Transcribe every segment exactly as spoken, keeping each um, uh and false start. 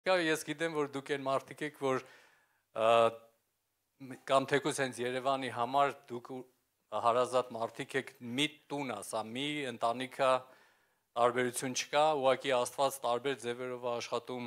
Կա ես գիտեմ, որ դուք են մարդիկ եք, որ կամ թեկուզ հենց Երևանի համար դուք հարազատ մարդիկ եք, մի տուն ասա, մի ընտանիքը տարբերություն չկա, ուղղակի Աստված տարբեր ձևերով աշխատում,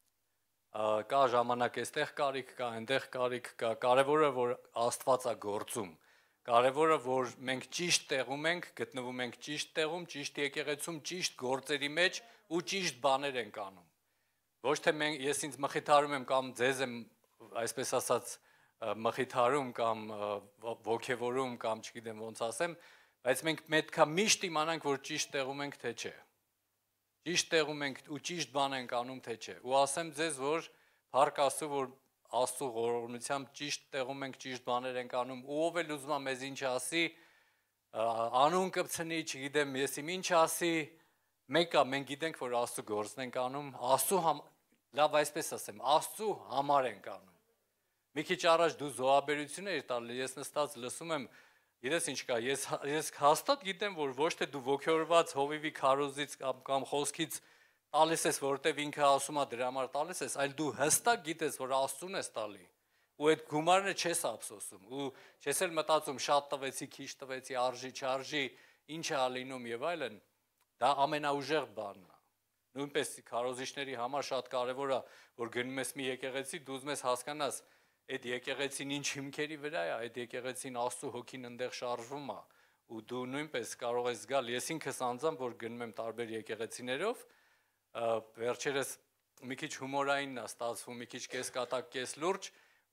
կա ժամանակ այստեղ կարիք կա, այնտեղ կարիք կա, կարևորը որ Աստված է գործում, կարևորը որ մենք ճիշտ տեղում ենք, գտնվում ենք ճիշտ տեղում, ճիշտ եկեղեցում, ճիշտ գործերի մեջ ու ճիշտ բաներ ենք անում։ Ոչ թե մենք ես ինձ մխիթարում եմ կամ ձեզ եմ այսպես ասած մխիթարում կամ ոգևորում կամ չգիտեմ ոնց ասեմ, բայց մենք պետք է միշտ իմանանք, որ ճիշտ տեղում ենք թե չէ։ Ճիշտ տեղում ենք ու ճիշտ բան ենք անում թե չէ։ Ու ասեմ ձեզ, որ փառք Աստծո, որ Աստծո ողորմությամբ ճիշտ տեղում ենք, ճիշտ բաներ ենք անում, ու ով էլ ուզում է մեզ ինչ ասի, անուն կպցնի, չգիտեմ, ես իմ ինչ ասի, մեկը մենք գիտենք, որ Աստծո գործն ենք անում, Աստծո համ լավ այսպես ասեմ, Աստծո համար ենք անում։ Մի քիչ առաջ դու զոհաբերություն էիր տալի, ես նստած լսում եմ, գիտես ինչ կա, ես ես հաստատ գիտեմ, որ ոչ թե դու ոգևորված հովիվի քարոզից կամ կամ խոսքից տալիս ես, որտեվ ինքը ասում է դրա համար տալիս ես, այլ դու հստակ գիտես, որ Աստծուն ես տալի։ Ու այդ գումարը չես ափսոսում, ու չես էլ մտածում շատ տվեցի, քիչ տվեցի, արժի, չարժի, ինչ է ալինում եւ այլն, դա ամենաուժեղ բանն է։ Նույնպես քարոզիչների համար շատ կարևոր է, որ գնում ես մի եկեղեցի, դու ուզում ես հասկանաս, այդ եկեղեցին ինչ հիմքերի վրա է, այդ եկեղեցին Աստծո հոգին այնտեղ շարժվում է, ու դու նույնպես կարող ես գալ, ես ինքս անձամբ որ գնում եմ տարբեր եկեղեցիներով, վերջերս մի քիչ հումորային է ստացվում, մի քիչ կես կատակ, կես լուրջ,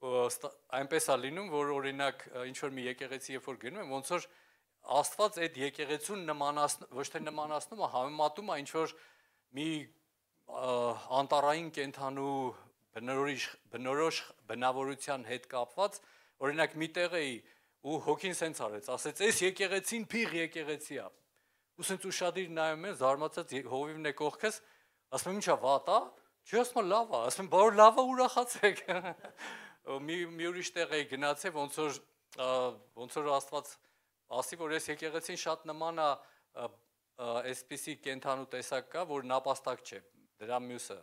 այնպես է լինում, որ օրինակ ինչ որ մի եկեղեցի երբ որ գնում եմ, ոնց որ Աստված այդ եկեղեցուն նմանացնում, ոչ թե նմանացնում, համեմատում է ինչ որ մի անտառային կենդանու բնորոշ բնորոշ բնավորության հետ կապված, օրինակ մի տեղ էի ու հոգին սենց արեց, ասեց, այս եկեղեցին փիղ եկեղեցի է։ Ու սենց ուշադիր նայում եմ, զարմացած հովիվն է կողքս, ասում եմ ինչա վատ է, չի ասում լավ է, ասում եմ բա որ լավ է ուրախացեք։ Մի մի ուրիշ տեղ էի գնացել, ոնց որ ոնց որ Աստված ասի, որ այս եկեղեցին շատ նման է այսպիսի կենդանու տեսակ կա, որ նապաստակ չէ, դրա մյուսը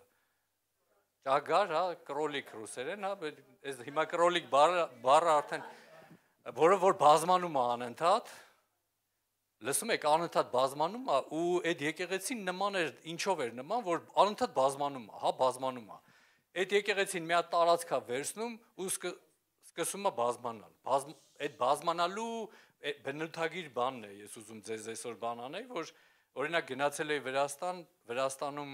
ճագար, հա, կրոլիկ ռուսերեն, հա, այս հիմա կրոլիկ բառը բառը արդեն որը որ բազմանում է անընդհատ, լսում եք անընդհատ բազմանում է ու այդ եկեղեցին նման էր, ինչով էր նման, որ անընդհատ բազմանում է, հա, բազմանում է։ Այդ եկեղեցին մի հատ տարածք է վերցնում ու սկսում է բազմանալ։ Այդ բազմանալու բնութագիր բանն է, ես ուզում ձեզ այսօր բան անեի, որ օրինակ գնացել էի Վրաստան, Վրաստանում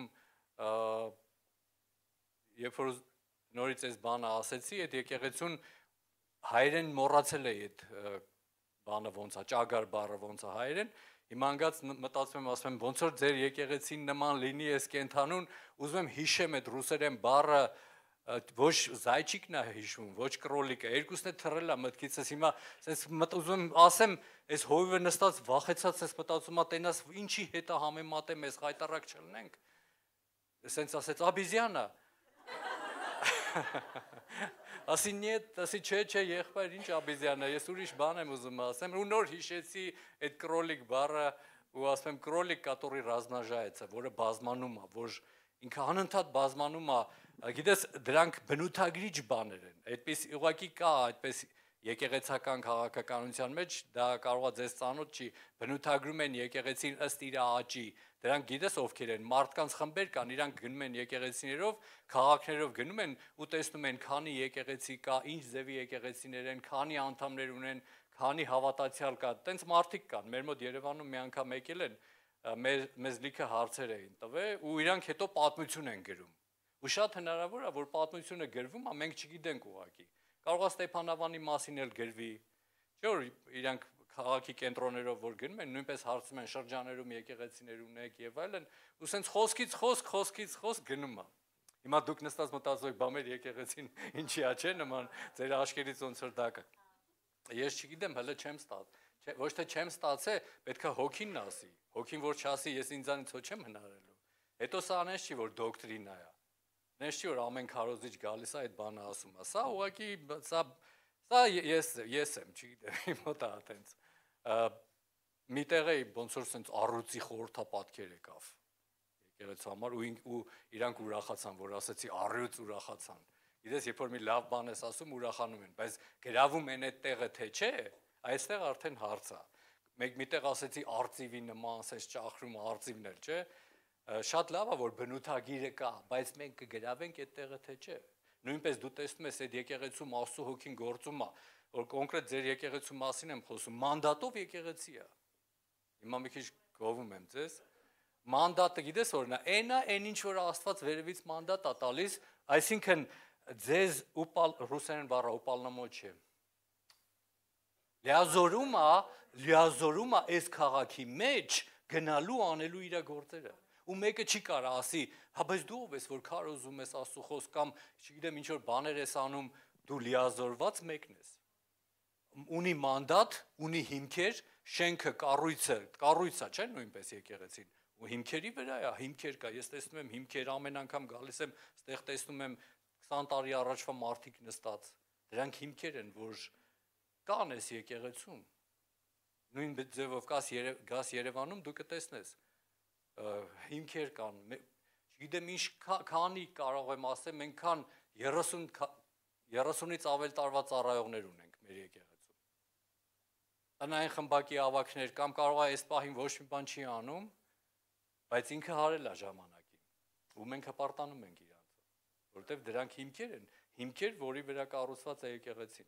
երբ որ նորից այս բանը ասեցի, այդ եկեղեցուն հայերեն մոռացել էի այդ բանը ոնց է, ճագար բառը ոնց է հայերեն, հիմա անգած մտածում եմ, ասում եմ, ոնց որ ձեր եկեղեցին նման լինի այս կենդանուն, ուզում եմ հիշեմ այդ ռուսերեն բառը, ոչ զայչիկն է հիշում, ոչ կրոլիկը, երկուսն է թռել է մտքիցս, հիմա սենց ուզում եմ ասեմ, այս հովիվը նստած վախեցած ես մտածում ա տենաս ինչի հետ է համեմատեմ, ես խայտարակ չլնենք, սենց ասեց Աբիզյանը, ասի նետ, ասի չէ, չէ, եղբայր, ինչ Աբիզյանը, ես ուրիշ բան եմ ուզում ասեմ, ու նոր հիշեցի այդ կրոլիկ բառը, ու ասում եմ կրոլիկ, կատորի ռազմաժայեցը, որը բազմանում է, որ ինքը անընդհատ բազմանում է, գիտես, դրանք բնութագրիչ բաներ են, այդպես ուղղակի կա, այդպես եկեղեցական քաղաքականության մեջ, դա կարող է ձեզ ծանոթ չի, բնութագրում են եկեղեցին ըստ իր աճի, դրանք գիտես ովքեր են, մարդկանց խմբեր կան, իրանք գնում են եկեղեցիներով, քաղաքներով գնում են ու տեսնում են քանի եկեղեցի կա, ինչ ձևի եկեղեցիներ են, քանի անդամներ ունեն, քանի հավատացյալ կա, տենց մարդիկ կան, մեր մոտ Երևանում մի անգամ եկել են, մեզ լիքը հարցեր էին տվել ու իրանք հետո պատմություն են գրում։ Ու շատ հնարավոր է, որ պատմությունը գրվում է, մենք չգիտենք ուղղակի։ Կարող է Ստեփանավանի մասին էլ գրվի, չէ՞ որ իրանք քաղաքի կենտրոններով որ գնում են, նույնպես հարցում են շրջաներում եկեղեցիներ ունեք եւ այլն, ու սենց խոսքից խոսք, խոսքից խոսք գնում է։ Հիմա դուք նստած մտածում եք, բա մեր եկեղեցին ինչի է, չէ՞ նման ձեր աշկերից ոնց որ դա կա։ Ես չգիտեմ, հələ չեմ ստացել, ոչ թե չեմ ստացել, պետք է հոգինն ասի, հոգին որ չասի, ես ինձանից հո չեմ հնարելու։ Հետո սա անես չի, որ դոկտրինա է։ Նես չի, որ ամեն քարոզիչ գալիս է այդ բանը ասում է, սա ուղղակի, սա, սա ես, ես եմ, չգիտեմ, իմ մոտ է այտենց, մի տեղ էի, ոնց որ սենց առուծի խորհրդապատկեր եկավ, եկեղեցու համար ու ու իրանք ուրախացան, որ ասեցի առյուծ ուրախացան։ Գիտես, երբ որ մի լավ բան ես ասում, ուրախանում են, բայց գրավում են այդ տեղը թե չէ, այստեղ արդեն հարց է։ Մեկ միտեղ ասեցի արծիվի նման, ասես ճախրում արծիվներ, չէ։ Շատ լավ է, որ բնութագիրը կա, բայց մենք կգրավենք այդ տեղը թե չէ։ Նույնպես դու տեսնում ես այդ եկեղեցու Աստծո հոգին գործում է, որ կոնկրետ ձեր եկեղեցու մասին եմ խոսում, մանդատով եկեղեցի է։ Հիմա մի քիչ գովում եմ ձեզ։ Մանդատը գիտես որն է, այն է, այն ինչ որ Աստված վերևից մանդատ է տալիս, այսինքն ձեզ ուպալ ռուսերեն բառը ուպալնամոչը։ Լիազորումը, լիազորումը այս քաղաքի մեջ գնալու անելու իր գործերը։ Ու մեկը չի կարա ասի, հա բայց դու ով ես որ քարոզում ես Աստծո խոսք կամ չգիտեմ ինչ որ բաներ ես անում, դու լիազորված մեկն ես։ Ունի մանդատ, ունի հիմքեր, շենքը, կառույցը, կառույցը չէ՞ նույնպես եկեղեցին։ Ու հիմքերի վրա է, հիմքեր կա, ես տեսնում եմ հիմքեր ամեն անգամ գալիս եմ, ստեղ տեսնում եմ քսան տարի առաջվա մարդիկ նստած։ Դրանք հիմքեր են, որ կան այս եկեղեցում։ Նույն ձևով գաս Երևանում դու կտեսնես հիմքեր կան, չգիտեմ ինչ քանի կարող եմ ասել, մենք քան երեսունից ավել տարվա ծառայողներ ունենք մեր եկեղեցում։ Տնային խմբակի ավագներ կամ կարող է այս պահին ոչ մի բան չի անում, բայց ինքը հարել է ժամանակին, ու մենք հպարտանում ենք իրանց, որովհետև դրանք հիմքեր են, հիմքեր, որի վրա կառուցված է եկեղեցին։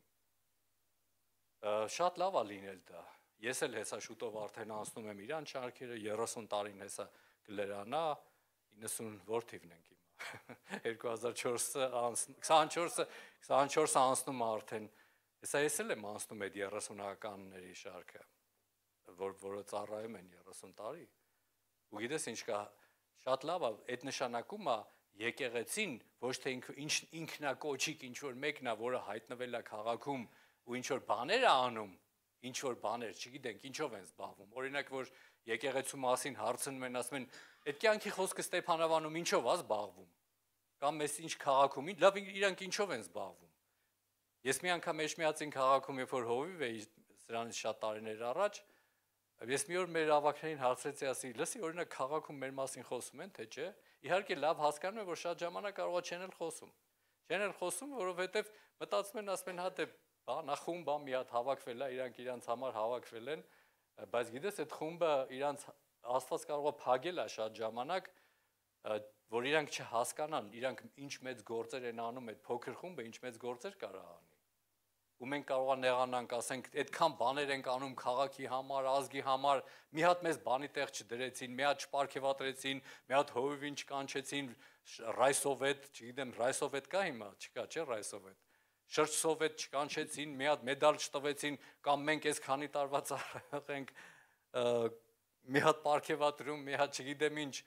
Շատ լավ է լինել դա։ Ես էլ հեսա շուտով արդեն անցնում եմ իրան շարքերը, երեսուն տարին հեսա կլրանա, իննսուն որ թիվն ենք հիմա։ երկու հազար չորսը քսանչորսը քսանչորսը անցնում է արդեն։ Հեսա ես էլ եմ անցնում այդ երեսունականների շարքը, որ որը ծառայում են երեսուն տարի։ Ու գիտես ինչ կա, շատ լավ է, այդ նշանակում է եկեղեցին ոչ թե ինքնակոչիկ ինչ որ մեկն է, որը հայտնվել է քաղաքում ու ինչ որ բաներ է անում, ինչ որ բաներ, չգիտենք, ինչով են զբաղվում։ Օրինակ, որ եկեղեցու մասին հարցնում են, ասում են, այդ կյանքի խոսքը Ստեփանավանում ինչով է զբաղվում։ Կամ ես ինչ քաղաքում, լավ իրանք ինչով են զբաղվում։ Ես մի անգամ Էջմիածին քաղաքում, երբ որ հովիվ էի սրանից շատ տարիներ առաջ, ես մի օր մեր ավակներին հարցրեցի, ասի, լսի, օրինակ քաղաքում մեր մասին խոսում են, թե չէ։ Իհարկե լավ հասկանում եմ, որ շատ ժամանակ կարող է չեն էլ խոսում։ Չեն էլ խոսում, որովհետև մտածում են, ասում են, հա դե բա խումբ մի հատ հավաքվել է, իրանք իրանց համար հավաքվել են, բայց գիտես այդ խումբը իրանց Աստված կարող է փագել է շատ ժամանակ, որ իրանք չհասկանան, իրանք ինչ մեծ գործեր են անում, այդ փոքր խումբը ինչ մեծ գործեր կարա անի։ Ու մենք կարող ենք նեղանանք, ասենք, այդքան բաներ ենք անում քաղաքի համար, ազգի համար, մի հատ մեզ բանի տեղ չդրեցին, մի հատ չպարգևատրեցին, մի հատ հովիվին չկանչեցին, ռայսովետ, չգիտեմ, ռայսովետ կա հիմա, չկա, չէ՞ ռայսովետ։ Շրջսովետ չկանչեցին, մի հատ մեդալ չտվեցին, կամ մենք այս քանի տարվա ծառայող ենք, մի հատ պարգևատրում, մի հատ չգիտեմ ինչ։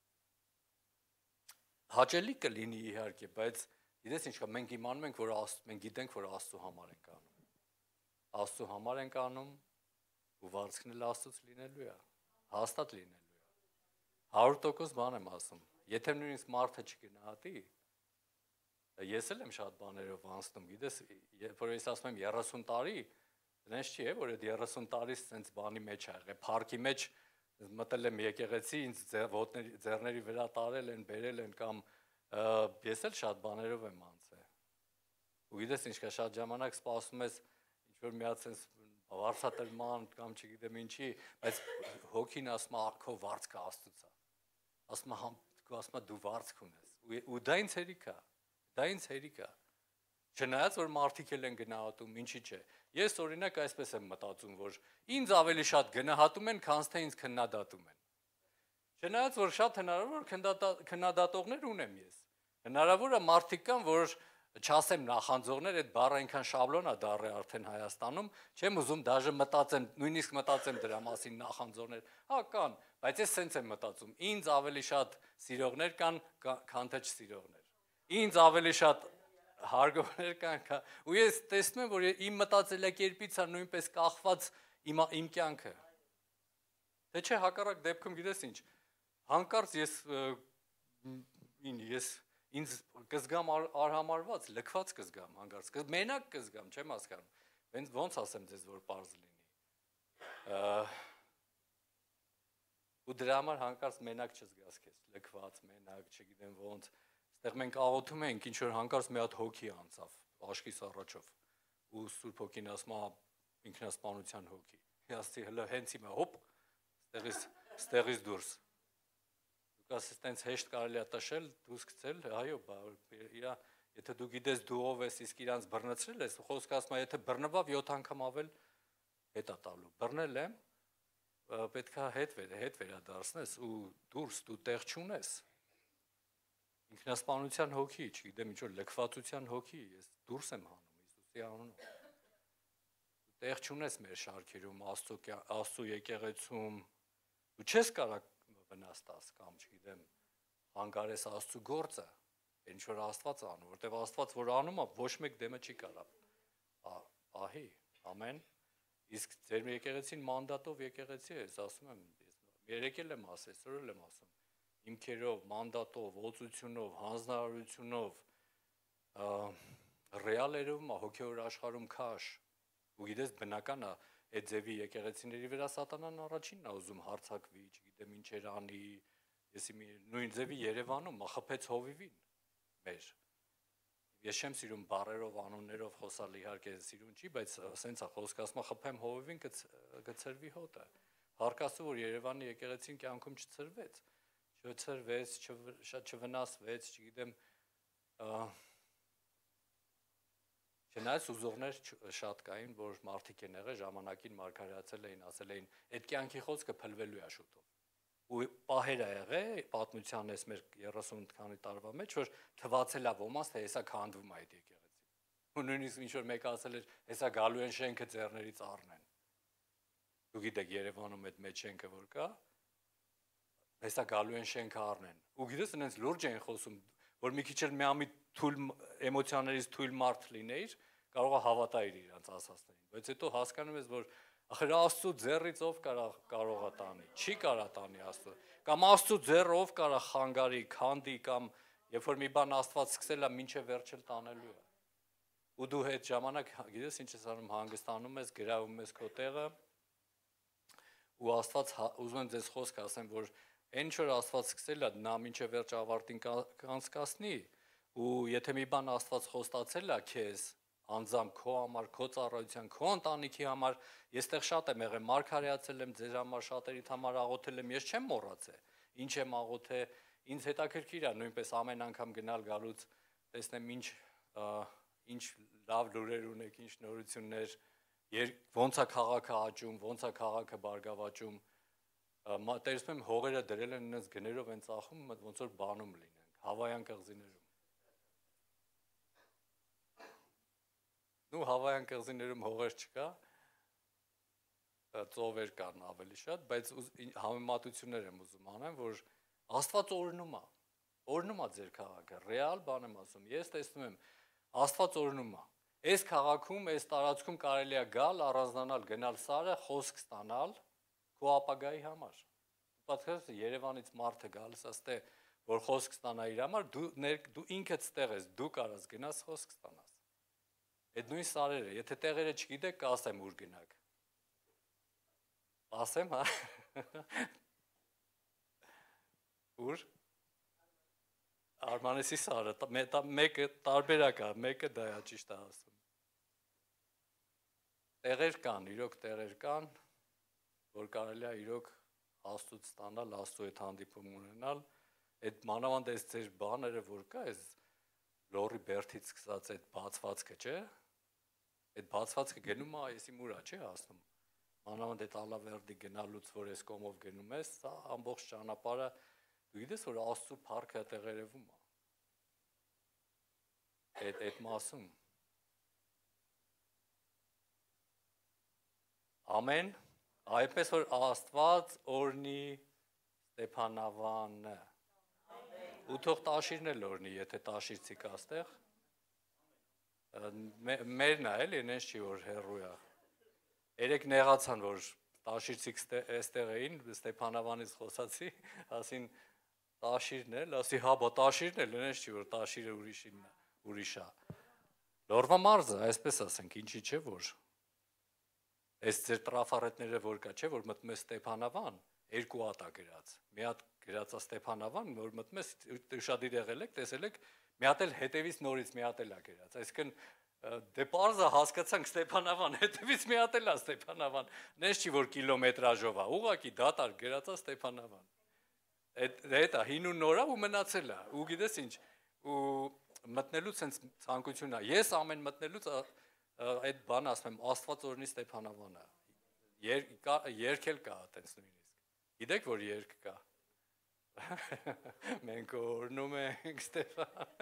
Հաճելի կլինի իհարկե, բայց գիտես ինչ կա, մենք իմանում ենք, որ մենք գիտենք, որ Աստծո համար ենք անում։ Աստծո համար ենք անում, ու վարձքն էլ Աստծոց լինելու է, հաստատ լինելու է։ հարյուր տոկոս բան եմ ասում։ Եթե նույնիսկ մարդը չգնահատի, ես էլ եմ շատ բաներով անցնում, գիտես, երբ որ ես ասում եմ երեսուն տարի, դրանց չի է, որ այդ երեսուն տարից սենց բանի մեջ ա եղել, փառքի մեջ մտել եմ եկեղեցի, ինձ ձեռների վրա տարել են, բերել են կամ ես էլ շատ բաներով եմ անցել։ Ու գիտես ինչ կա, շատ ժամանակ սպասում ես ինչ որ մի հատ սենց վարձատրման կամ չգիտեմ ինչի, բայց հոգին ասում է քո վարձքը Աստծուց է։ Ասում է ասում է դու վարձք ունես։ Ու դա ինձ հերիք է։ Դա ինձ հերիք է։ Չնայած որ մարդիկ էլ են գնահատում, ինչի՞ չէ։ Ես օրինակ այսպես եմ մտածում, որ ինձ ավելի շատ գնահատում են, քան թե ինձ քննադատում են։ Չնայած որ շատ հնարավոր քննադատողներ ունեմ ես։ Հնարավոր է մարդիկ կան, որ չասեմ նախանձողներ, այդ բառը այնքան շաբլոն է դառել արդեն Հայաստանում, չեմ ուզում դաժե մտածեմ, նույնիսկ մտածեմ դրա մասին նախանձողներ։ Հա կան, բայց ես սենց եմ մտածում։ Ինձ ավելի շատ սիրողներ կան, քան թե չսիրողներ։ Ինձ ավելի շատ հարգողներ կան, ու ես տեսնում եմ, որ իմ մտածելակերպից է նույնպես կախված իմ իմ կյանքը։ Թե չէ հակառակ դեպքում գիտես ինչ, հանկարծ ես ես ինձ կզգամ արհամարված, լքված կզգամ հանկարծ, մենակ կզգամ, չեմ հասկանում։ Հենց ոնց ասեմ ձեզ, որ պարզ լինի։ ու դրա համար հանկարծ մենակ չզգաս քեզ, լքված, մենակ, չգիտեմ ոնց, այստեղ մենք աղոթում ենք, ինչ որ հանկարծ մի հատ հոգի անցավ, աշկիս առաջով, ու Սուրբ Հոգին ասում է ինքնասպանության հոգի, ասի հələ հենց հիմա հոպ, ստեղից, ստեղից դուրս, դուք ասես տենց հեշտ կարելի է տշել, դուրս գցել, այո, իրա, եթե դու գիտես դու ով ես, իսկ իրանց բռնցրել ես, խոսքը ասում է, եթե բռնվավ յոթ անգամ ավել հետ է տալու, բռնել եմ, պետք է հետ, հետ վերադարձնես ու դուրս դու տեղ չունես, ինքնասպանության հոգի, չգիտեմ ինչ որ լքվածության հոգի, ես դուրս եմ հանում Հիսուսի անունով, դու տեղ չունես մեր շարքերում, Աստծո եկեղեցում, դու չես կարող վնաս տաս կամ չգիտեմ, հանգարես Աստծո գործը, ինչ որ Աստված անում, որտեղ Աստված որ անում է, ոչ մեկ դեմը չի կարող, ահի, ամեն, իսկ ձեր եկեղեցին մանդատով եկեղեցի է, ես ասում եմ, երեկ էլ եմ ասել, այսօր էլ եմ ասում, հիմքերով, մանդատով, օծությունով, հանձնարարությունով, ռեալերում, հոգևոր աշխարհում քաշ, ու գիտես բնական է, այդ ձևի եկեղեցիների վրա սատանան առաջինն է ուզում հարձակվի, չգիտեմ ինչեր անի, եսի նույն ձևի Երևանում խփեց հովիվին մեր, ես չեմ սիրում բառերով, անուններով խոսալ իհարկե սիրուն չի, բայց սենց է խոսքը ասում է խփեմ հովիվին կցրվի հոտը, հարկասու որ Երևանի եկեղեցին կյանքում չցրվեց, չցրվեց, շատ չվնասվեց, չգիտեմ, չնայած ուզողներ շատ կային, որ մարդիկ են եղել, ժամանակին մարգարեացել էին, ասել էին, այդ կյանքի խոսքը փլվելու է շուտով, ու պահեր է եղել, պատմության ես մեր երեսուն քանի տարվա մեջ, որ թվացել է ոմանց, թե հեսա քանդվում է այդ եկեղեցին, ու նույնիսկ ինչ որ մեկը ասել էր, հեսա գալու են շենքը ձեռներից առնեն, դու գիտեք Երևանում այդ մեջ շենքը որ կա, հեսա գալու են շենքը առնեն, ու գիտես այնպես լուրջ էին խոսում, որ մի քիչ էլ միամիտ թույլ էմոցիաներից թույլ մարդ լինեիր, կարող է հավատայիր իրանց ասածներին, բայց հետո հասկանում ես, որ ախր Աստծո ձեռից ով կարող է տանի, չի կարող տանի Աստծո, կամ Աստծո ձեռը ով կարող խանգարի, քանդի, կամ երբ որ մի բան Աստված սկսել է, մինչև վերջել տանելու է, ու դու հետ ժամանակ, գիտես ինչ ես անում, հանգստանում ես, գրավում ես քո տեղը, ու Աստված, ուզում եմ ձեզ խոսք ասեմ, որ այն ինչ որ Աստված սկսել է, նա մինչև վերջ ավարտին կանցկացնի, ու եթե մի բան Աստված խոստացել է քեզ, անձամբ քո համար, քո ծառայության, քո ընտանիքի համար, ես տեղ շատ եմ եղել, մարգարեացել եմ ձեր համար, շատերիդ համար աղոթել եմ, ես չեմ մոռացել, ինչ եմ աղոթել, ինձ հետաքրքիր է նույնպես ամեն անգամ գնալ գալուց, տեսնեմ ինչ ինչ լավ լուրեր ունեք, ինչ նորություններ, ոնց է քաղաքը աճում, ոնց է քաղաքը բարգավաճում, տեսնում եմ հողերը դրել են այնպես գներով են ծախում, ոնց որ բանում լինենք, Հավայան կղզիներում Ու Հավայան կղզիներում հողեր չկա, ծովեր կան ավելի շատ, բայց համեմատություններ եմ ուզում անեմ, որ Աստված օրհնում է, օրհնում է ձեր քաղաքը, ռեալ բան եմ ասում, ես տեսնում եմ, Աստված օրհնում է, այս քաղաքում, այս տարածքում կարելի է գալ, առանձնանալ, գնալ սարը, խոսք ստանալ, քո ապագայի համար, պատկերացրու Երևանից մարդը գալիս աստե, որ խոսք ստանա իր համար, դու ինքդ ստեղ ես, դու կարաս գնաս խոսք ստանաս, այդ նույն սարերը, եթե տեղերը չգիտեք, կասեմ ուր գնաք, ասեմ, հա, ուր, Արմանեսի սարը, մեկը տարբերակ է, մեկը դա է ճիշտ է ասում, տեղեր կան, իրոք տեղեր կան, որ կարելի է իրոք Աստծուց ստանալ, Աստծու հետ հանդիպում ունենալ, այդ մանավանդ այս ձեր բաները, որ կա, այս լորի բերդից սկսած այդ բացվածքը, չէ, այդ բացվածքը գնում է, եսի մուրա, չէ, ասնում, մանավանդ այդ ալավերդի գնալուց, որ այս կոմով գնում ես, սա ամբողջ ճանապարհը, դու գիտես, որ Աստծու փառքը տեղերևում է, այդ այդ մասում, ամեն, այնպես որ Աստված օրհնի Ստեփանավանը, ու թող տաշիրն էլ օրհնի, եթե տաշիրցի կա ստեղ, մերն է էլի, նենց չի, որ հեռու է, երեք նեղացան, որ տաշիրցիք ստեղ էին, Ստեփանավանից խոսացի, ասին տաշիրն էլ, ասի հա, բա տաշիրն էլ, նենց չի, որ տաշիրը ուրիշ է, լորվա մարզը, այսպես ասենք, ինչի չէ, որ Այս ձեր տրաֆարետները որ կա, չէ, որ մտնում է Ստեփանավան, երկու հատ է գրած։ Մի հատ գրած է Ստեփանավան, որ մտնում ես ուշադիր եղել եք, տեսել եք, մի հատ էլ հետևից նորից մի հատ էլ է գրած։ Այսինքն դե պարզը հասկացանք Ստեփանավան, հետևից մի հատ էլ է Ստեփանավան։ Նես չի որ կիլոմետրաժով է, ուղղակի դատարկ գրած է Ստեփանավան։ Այդ դա հին ու նորա ու մնացել է։ Ու գիտես ինչ, ու մտնելուց sense ցանկություն է։ Ես ամեն մտնելուց այդ բանը ասում եմ, Աստված օրհնի Ստեփանավանը։ Երգել կա այտենց նույնիսկ։ Գիտեք որ երգ կա։ Մենք օրհնում ենք Ստեփան։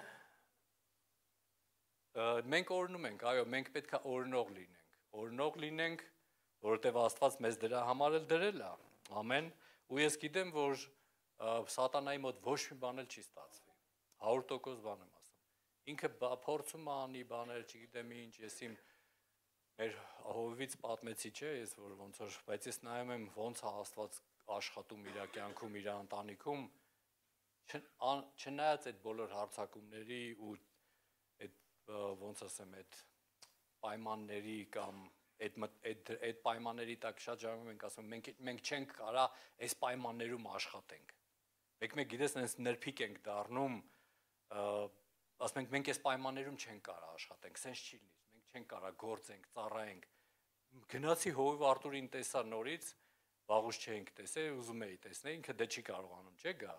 Մենք օրհնում ենք, այո, մենք պետք է օրհնող լինենք։ Օրհնող լինենք, որովհետև Աստված մեզ դրա համար էլ դրել է։ Ամեն։ Ու ես գիտեմ, որ սատանայի մոտ ոչ մի բան էլ չի ստացվի։ հարյուր տոկոս բան եմ ասում։ Ինքը փորձում է անի բաներ, չգիտեմ ինչ, ես իմ մեր Հովվից պատմեցի, չէ, ես որ ոնց որ, բայց ես նայում եմ ոնց է Աստված աշխատում իր կյանքում, իր ընտանիքում, չնայած այդ բոլոր հարձակումների ու այդ ոնց ասեմ, այդ պայմանների կամ այդ այդ այդ պայմանների տակ շատ ժամանակ մենք ասում մենք մենք չենք կարա այս պայմաններում աշխատենք։ Մեկ-մեկ գիտես, այնպես նրբիկ ենք դառնում, ասում ենք մենք այս պայմաններում չենք կարա աշխատենք, sense չի լինի, մենք չենք կարա գործենք, ծառայենք։ Գնացի Հովիվ Արտուրին տեսա նորից, վաղուց չէինք տեսել, ուզում էի տեսնել, ինքը դե չի կարողանում, չէ՞ գա։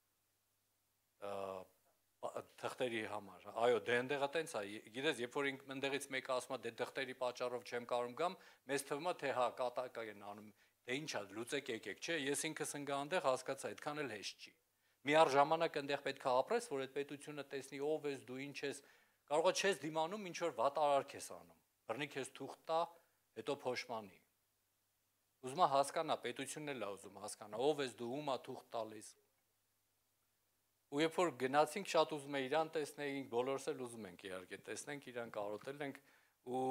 Թղթերի համար։ Այո, դե այնտեղը տենց է, գիտես, երբ որ այնտեղից մեկը ասում է, դե թղթերի պատճառով չեմ կարող գամ, մեզ թվում է թե հա կատակ են անում, դե ի՞նչ է, լուծեք եկեք, չէ, ես ինքս ընկա այնտեղ հասկացա, այդքան էլ հեշտ չի։ Միառ ժամանակ այնտեղ պետք է ապրես, որ այդ պետությունը տեսնի ով ես դու, ինչ ես, կարող է չես դիմանում, ինչ որ վատ արարք ես անում։ Բռնի քեզ թուղթ տա, հետո փոշմանի։ Ուզում է հասկանա, պետությունն էլ է ուզում հասկանա, ով ես դու, ում է թուղթ տալիս։ Ու երբ որ գնացինք, շատ ուզում էի իրան տեսնեինք, բոլորս էլ ուզում ենք իհարկե տեսնենք իրան, կարոտել ենք ու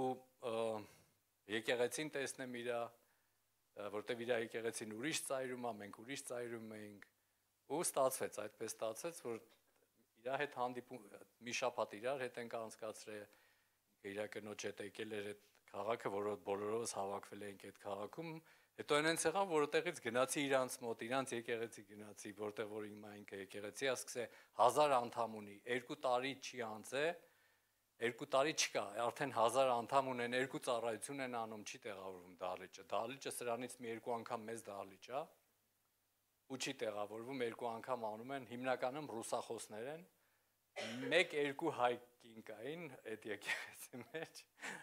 եկեղեցին տեսնեմ իրա, որտեվ իրա եկեղեցին ուրիշ ծայրում է, մենք ուրիշ ծայրում էինք ու ստացվեց, այդպես ստացվեց, որ իրա հետ հանդիպում մի շաբաթ իրար հետ ենք անցկացրել, իրա կնոջ հետ եկել էր այդ քաղաքը, որը բոլորովս հավաքվել էինք այդ քաղաքում, հետո այնց եղավ, որ այդտեղից գնացի իրանց մոտ, իրանց եկեղեցի գնացի, որտեղ որ հիմա ինքը եկեղեցի, ասկսե հազար անդամ ունի, երկու տարի չի անցե, երկու տարի չկա, արդեն հազար անդամ ունեն, երկու ծառայություն են անում, չի տեղավորվում դահլիճը, դահլիճը սրանից մի երկու անգամ մեծ դահլիճ է, ու չի տեղավորվում, երկու անգամ անում են, հիմնականում ռուսախոսներ են, մեկ-երկու հայ կին կային այդ եկեղեցի մեջ,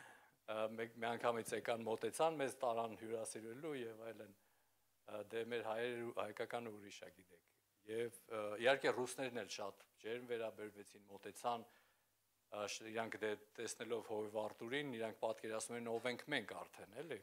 մի անգամից եկան մոտեցան, մեզ տարան հյուրասիրելու եւ այլն, դե մեր հայկականը ուրիշ է գիտեք, եւ իհարկե ռուսներն էլ շատ ջերմ վերաբերվեցին, մոտեցան, իրանք դե տեսնելով Հովիվ Արտուրին, իրանք պատկերացնում են ով ենք մենք արդեն, էլի,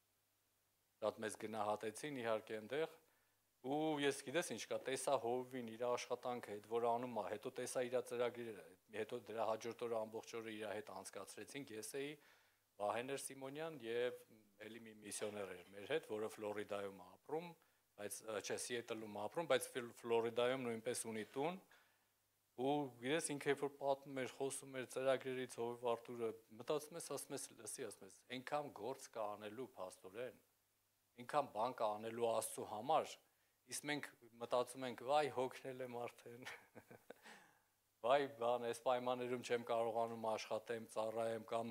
շատ մեզ գնահատեցին իհարկե այնտեղ, ու ես գիտես ինչ կա, տեսա Հովիվին իր աշխատանքը, այդ որ անում է, հետո տեսա իր ծրագրերը, հետո դրա հաջորդ օրը ամբողջ օրը իր հետ անցկացրեցինք, ես էի Վահեներ Սիմոնյան եւ էլի մի միսիոներ էր մեր հետ, որը Ֆլորիդայում է ապրում, բայց չէ, Սիեթլում է ապրում, բայց Ֆլորիդայում նույնպես ունի տուն։ Ու գիտես ինքը երբ որ պատմում էր, խոսում էր ծրագրերից Հովիվ Արտուրը, մտածում ես, ասում ես, լսի, ասում ես, այնքան գործ կա անելու փաստորեն, այնքան բան կա անելու Աստծո համար, իսկ մենք մտածում ենք, վայ, հոգնել եմ արդեն։ Վայ, բան, այս պայմաններում չեմ կարողանում աշխատեմ, ծառայեմ կամ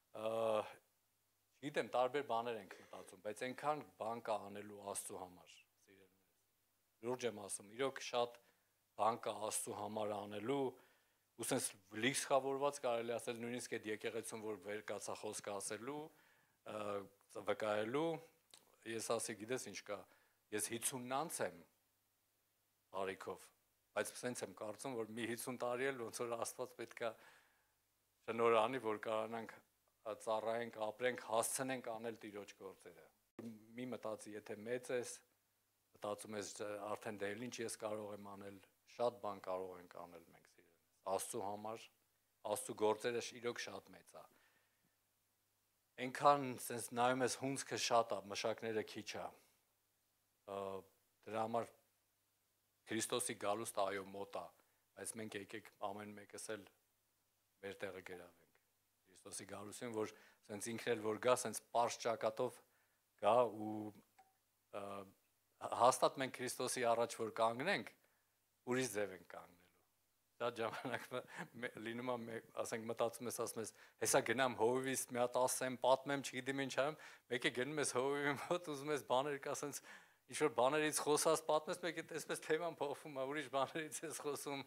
Գիտեմ, տարբեր բաներ ենք մտածում, բայց այնքան բան կա անելու Աստծո համար, սիրելիներս։ Լուրջ եմ ասում, իրոք շատ բան կա Աստծո համար անելու, ու սենց լիցքավորված կարելի ասել նույնիսկ այդ եկեղեցում, որ վեր կացա խոսքը ասելու, վկայելու, ես ասի, գիտես ինչ կա, ես հիսունն անց եմ տարիքով, բայց սենց եմ կարծում, որ մի հիսուն տարի էլ ոնց որ Աստված պետք է շնորհանի, որ կարողանանք ծառայենք, ապրենք, հասցնենք անել Տիրոջ գործերը։ Մի մտածի, եթե մեծ ես, մտածում ես արդեն դե ինչ ես կարող եմ անել, շատ բան կարող ենք անել մենք սիրելիներս։ Աստծո համար, Աստծո գործերը իրոք շատ մեծ է։ Այնքան sense նայում ես հունցքը շատ է, մշակները քիչ է։ Դրա համար Քրիստոսի գալուստը այո մոտ է, բայց մենք եկեք ամեն մեկս էլ մեր տեղը գրավենք։ Քրիստոսի գալուստին, որ սենց ինքն էլ որ գա, սենց պարզ ճակատով գա ու հաստատ մենք Քրիստոսի առաջ որ կանգնենք, ուրիշ ձև ենք կանգնելու։ Դա ժամանակը լինում է, ասենք մտածում ես, ասում ես, հեսա գնամ հովիվից մի հատ ասեմ, պատմեմ, չգիտեմ ինչ արեմ, մեկը գնում ես հովիվի մոտ, ուզում ես բաներ կա, ասենց ինչ որ բաներից խոսած պատմես, մեկը տեսպես թեման փոխվում է, ուրիշ բաներից ես խոսում,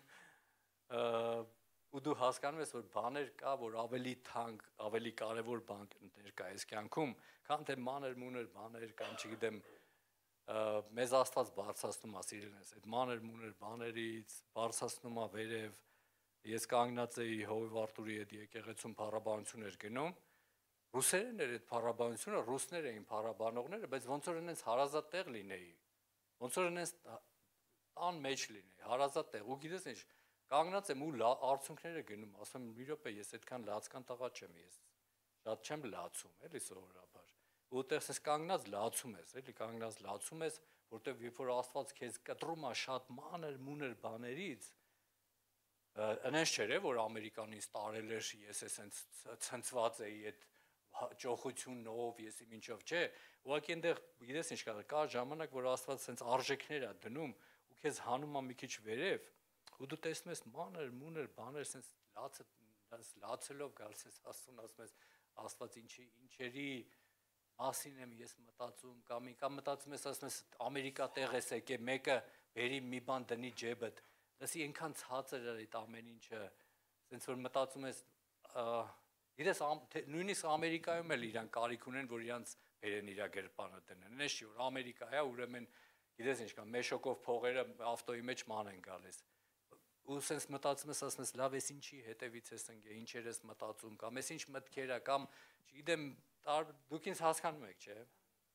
ու դու հասկանում ես, որ բաներ կա, որ ավելի թանկ, ավելի կարևոր բան ներկա ես կյանքում, քան թե մանր մուներ բաներ կամ չգիտեմ, մեզ Աստված բարձրացնում է սիրելիներս, այդ մանր մուներ բաներից բարձրացնում է վերև, ես կանգնած էի Հովիվ Արտուրի հետ եկեղեցում փառաբանություն էր գնում, ռուսերեն էր այդ փառաբանությունը, ռուսներ էին փառաբանողները, բայց ոնց որ այնպես հարազատ տեղ լինեի, ոնց որ այնպես տան մեջ լինեի, հարազատ տեղ, ու գիտես ինչ, կանգնած եմ ու արցունքները գնում, ասում եմ մի րոպե, ես այդքան լացկան տղա չեմ, ես շատ չեմ լացում, էլի սովորաբար, ու այդտեղ ես կանգնած լացում ես, էլի կանգնած լացում ես, որտեղ երբ որ Աստված քեզ կտրում է շատ մանր մուներ բաներից, այնպես չէր, որ Ամերիկանից տարել էր, ես էս ցնցված էի այդ ճոխությունով, ես ինչով, չէ, ուղղակի այնտեղ գիտես ինչ կա, կա ժամանակ, որ Աստված սենց արժեքներ է դնում ու քեզ հանում է մի քիչ վերև, ու դու տեսնում ես մանր մուներ բաներ սենց լացը լացելով գալիս ես Աստծուն, ասում ես Աստված ինչի ինչերի մասին եմ ես մտածում կամ կամ մտածում ես, ասում ես Ամերիկա տեղ ես եկե, մեկը բերի մի բան դնի ջեբդ, դասի այնքան ցածր էր այդ ամեն ինչը, սենց որ մտածում ես Գիտես, նույնիսկ Ամերիկայում էլ իրան կարիք ունեն, որ իրանց բերեն իրա գրպանը դնեն, նես չի, որ Ամերիկա է, ուրեմն, գիտես ինչ կա, մեշոկով փողերը ավտոյի մեջ ման են գալիս, ու սենց մտածում ես, ասում ես, լավ ես ինչի հետևից ես ընգե, ինչեր ես մտածում, կամ ես ինչ մտքեր է, կամ, չգիտեմ, դուք ինձ հասկանում եք, չէ,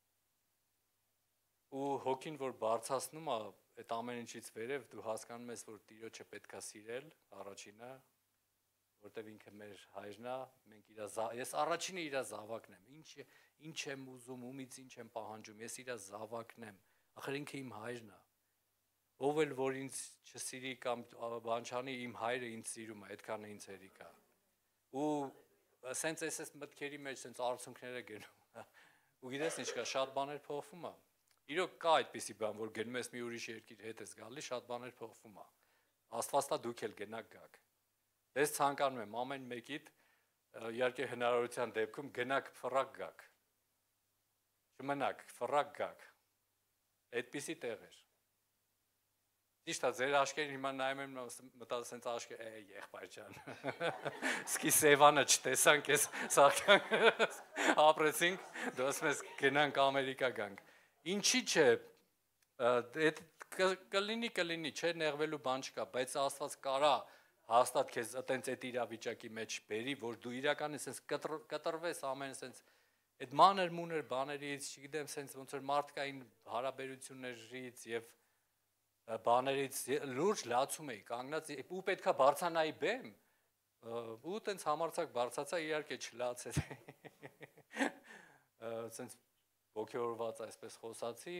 ու հոգին, որ բարձրացնում է այդ ամեն ինչից վերև, դու հասկանում ես, որ Տիրոջը պետք է սիրել, առաջինը, որտեվ ինքը մեր հայրն է, մենք իրա ես առաջինը իրա զավակն եմ, ինչ ինչ եմ ուզում, ումից ինչ եմ պահանջում, ես իրա զավակն եմ, ախր ինքը իմ հայրն է, ով էլ որ ինձ չսիրի կամ բան չանի, իմ հայրը ինձ սիրում է, այդքանը ինձ հերիք է, ու սենց ես ես մտքերի մեջ սենց արցունքները գնում, ու գիտես ինչ կա, շատ բաներ փոխվում է, իրոք կա այդպիսի բան, որ գնում ես մի ուրիշ երկիր հետ ես գալի, շատ բաներ փոխվում է, Աստվածտա դուք էլ գնաք գաք Ես ցանկանում եմ ամեն մեկիդ իհարկե հնարավորության դեպքում գնաք ֆռակ գաք չմնաք ֆռակ գաք այդպիսի տեղեր Ճիշտ է ձեր աշկերին հիմա նայում եմ մտածում սենց աշկեր է եղբայր ջան Սկի Սևանը չտեսանք ես սարքան ապրեցինք դու ասում ես գնանք Ամերիկա գանք Ինչի՞ չէ այդ կլինի կլինի չէ նեղվելու բան չկա բայց Աստված կարա հաստատ քեզ այտենց այդ իրավիճակի մեջ բերի, որ դու իրականում սենց կտրվես ամեն սենց այդ մանր մուներ բաներից, չգիտեմ սենց ոնց որ մարդկային հարաբերություններից եւ բաներից լուրջ լացում էի կանգնած ու պետքա բարձանայի բեմ ու այտենց համարցակ բարձացա իհարկե չլացեց սենց ոգեորված այսպես խոսացի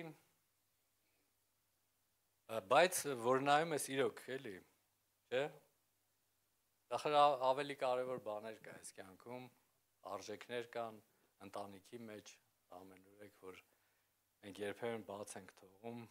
բայց որ նայում ես իրոք էլի չէ Ախր ավելի կարևոր բաներ կա այս կյանքում, արժեքներ կան, ընտանիքի մեջ, ամենուրեք, որ մենք երբեմն բաց ենք թողում,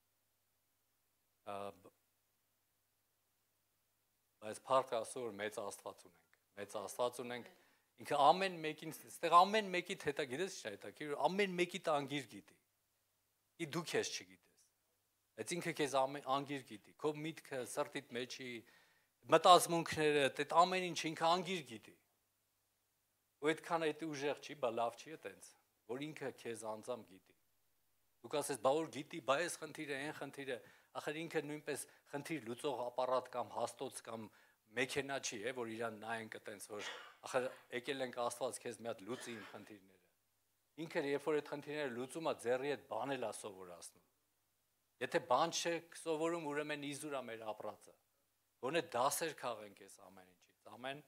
բայց փառք Աստծո, որ մեծ Աստված ունենք, մեծ Աստված ունենք, ինքը ամեն մեկին, այստեղ ամեն մեկիդ հետա գիտես չէ հետա, ամեն մեկիդ անգիր գիտի, ի դու քեզ չգիտես, բայց ինքը քեզ անգիր գիտի, քո միտքը սրտիդ մեջի մտածմունքները, այդ ամեն ինչ ինքը անգիր գիտի, ու այդքան այդ ուժեղ չի, բա լավ չի այտենց, որ ինքը քեզ անձամբ գիտի, դուք ասես, բա որ գիտի, բա ես խնդիրը, են խնդիրը, ախր ինքը նույնպես խնդիր լուծող ապարատ կամ հաստոց կամ մեքենա չի, է, որ իրան նայենք այտենց, որ ախր եկել ենք Աստված քեզ մի հատ լուծի իմ խնդիրները, ինքը երբ որ այդ խնդիրները լուծում է, ձեռի հետ բան էլ է սովորացնում, եթե բան չեք սովորում, ուրեմն իզուր է մեր ապրածը Գոնե դասեր քաղենք ես ամեն ինչից, ամեն,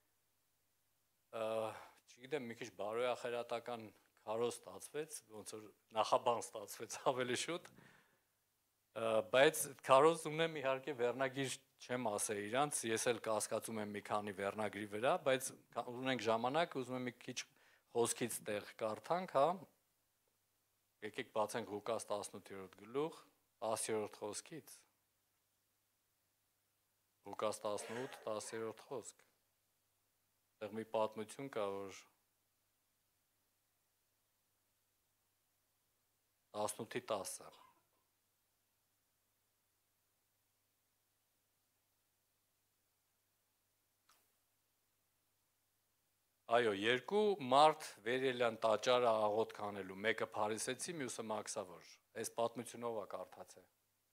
չգիտեմ, մի քիչ բարոյախերատական քարոզ ստացվեց, ոնց որ նախաբան ստացվեց ավելի շուտ, բայց քարոզ ունեմ իհարկե վերնագիր չեմ ասել իրանց, ես էլ կասկածում եմ մի քանի վերնագրի վրա, բայց ունենք ժամանակ, ուզում եմ մի քիչ խոսքից տեղ կարդանք, հա, Եկեք բացենք Ղուկաս տասնութերորդ գլուխ տասերորդ խոսքից։ Ղուկաս տասնութ տասերորդ խոսք։ Այդտեղ մի պատմություն կա, որ տասնութի տասը։ Այո, երկու մարդ վերել են տաճարը աղոթք անելու, մեկը փարիսեցի, մյուսը մաքսավոր։ Այս պատմությունով է կարդացել։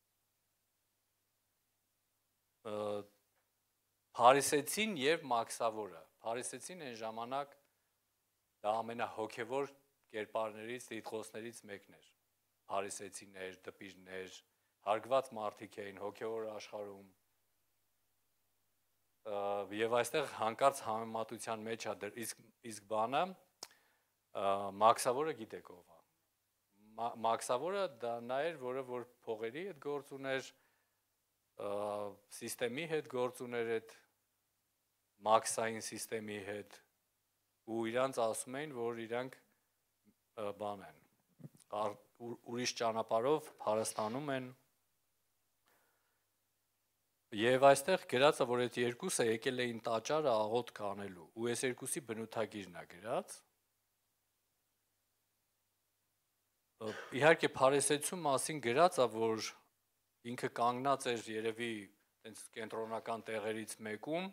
Փարիսեցին եւ մաքսավորը։ Փարիսեցին այն ժամանակ դա ամենահոգևոր կերպարներից, դիտխոսներից մեկն էր։ Փարիսեցիներ, դպիրներ, հարգված մարդիկ էին հոգևոր աշխարհում։ Եվ այստեղ հանկարծ համեմատության մեջ է դր իսկ իսկ բանը մաքսավորը գիտեք ով է։ Մաքսավորը դա նա էր, որը որ փողերի հետ գործ ուներ, սիստեմի հետ գործ ուներ այդ մաքսային սիստեմի հետ ու իրանց ասում էին, որ իրանք բան են, ուրիշ ճանապարհով Փարեստանում են։ Եվ այստեղ գրած է, որ այդ երկուսը եկել էին տաճարը աղոթք անելու, ու այս երկուսի բնութագիրն է գրած։ Իհարկե փարիսեցու մասին գրած է, որ ինքը կանգնած էր երևի այնց կենտրոնական տեղերից մեկում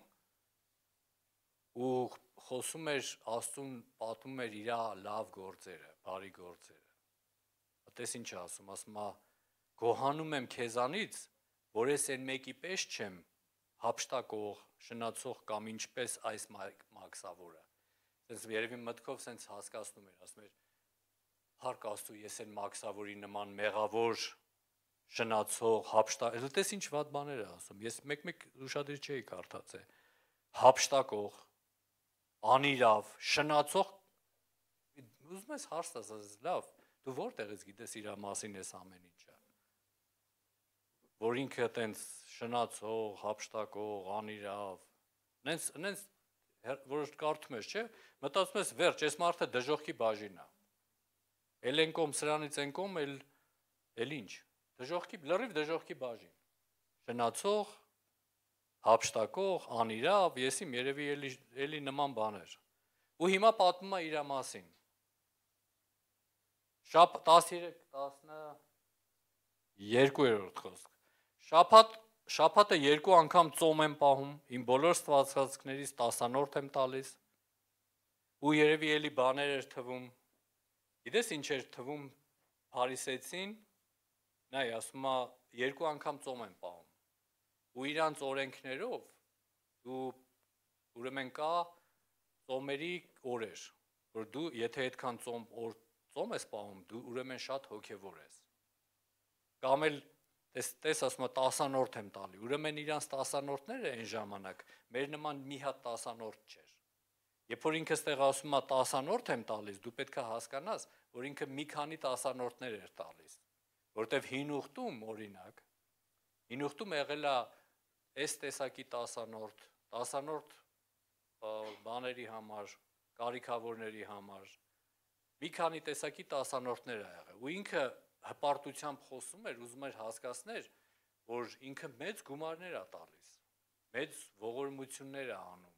ու խոսում էր Աստծուն, պատմում էր իր լավ գործերը, բարի գործերը։ Այդպես ինչ է ասում, ասում է գոհանում եմ քեզանից, որ ես այն մեկի պես չեմ հափշտակող, շնացող կամ ինչպես այս մաքսավորը։ Սենց երևի մտքով սենց հասկացնում էր, ասում էր Փառք Աստծո, ես այն մաքսավորի նման մեղավոր, շնացող, հափշտակ, այդպես ինչ վատ բաներ է ասում։ Ես մեկ-մեկ ուշադիր չէի կարդացել։ Հափշտակող, անիրավ, շնացող, ուզում ես հարց տաս, լավ, դու որտեղից գիտես իր մասին այս ամեն ինչը։ Որ ինքը տենց շնացող, հափշտակող, անիրավ, նենց նենց որ կարդում ես, չէ՞, մտածում ես վերջ, այս մարդը դժոխքի բաժին է։ Էլ են կողմ սրանից են կողմ, էլ էլ ինչ։ Դժոխքի, լրիվ դժոխքի բաժին։ Շնացող, հափշտակող, անիրավ, եսիմ երևի էլի էլի նման բաներ։ Ու հիմա պատմում է իր մասին։ Շապ տասներեք տասներորդ խոսք։ Շաբաթ շաբաթը երկու անգամ ծոմ եմ պահում, իմ բոլոր ստվածածքներից տասանորդ եմ տալիս։ Ու երևի էլի բաներ էր թվում։ Գիտես ինչ էր թվում փարիսեցին, նայ ասում է երկու անգամ ծոմ եմ պահում։ Ու իրանց օրենքներով դու ուրեմն կա ծոմերի օրեր, որ դու եթե այդքան ծոմ օր ծոմ ես պահում, դու ուրեմն շատ հոգևոր ես։ Կամ էլ Տես, տես ասում է տասանորդ եմ տալի, ուրեմն իրանց տասանորդները այն ժամանակ մեր նման մի հատ տասանորդ չէր։ Երբ որ ինքը ստեղ ասում է տասանորդ եմ տալիս, դու պետք է հասկանաս, որ ինքը մի քանի տասանորդներ էր տալիս, որտեվ հին ուխտում օրինակ, հին ուխտում եղել է այս տեսակի տասանորդ, տասանորդ բաների համար, կարիքավորների համար, մի քանի տեսակի տասանորդներ ա եղել, ու ինքը հպարտությամբ խոսում էր, ուզում էր հասկացներ, որ ինքը մեծ գումարներ է տալիս, մեծ ողորմություններ է անում։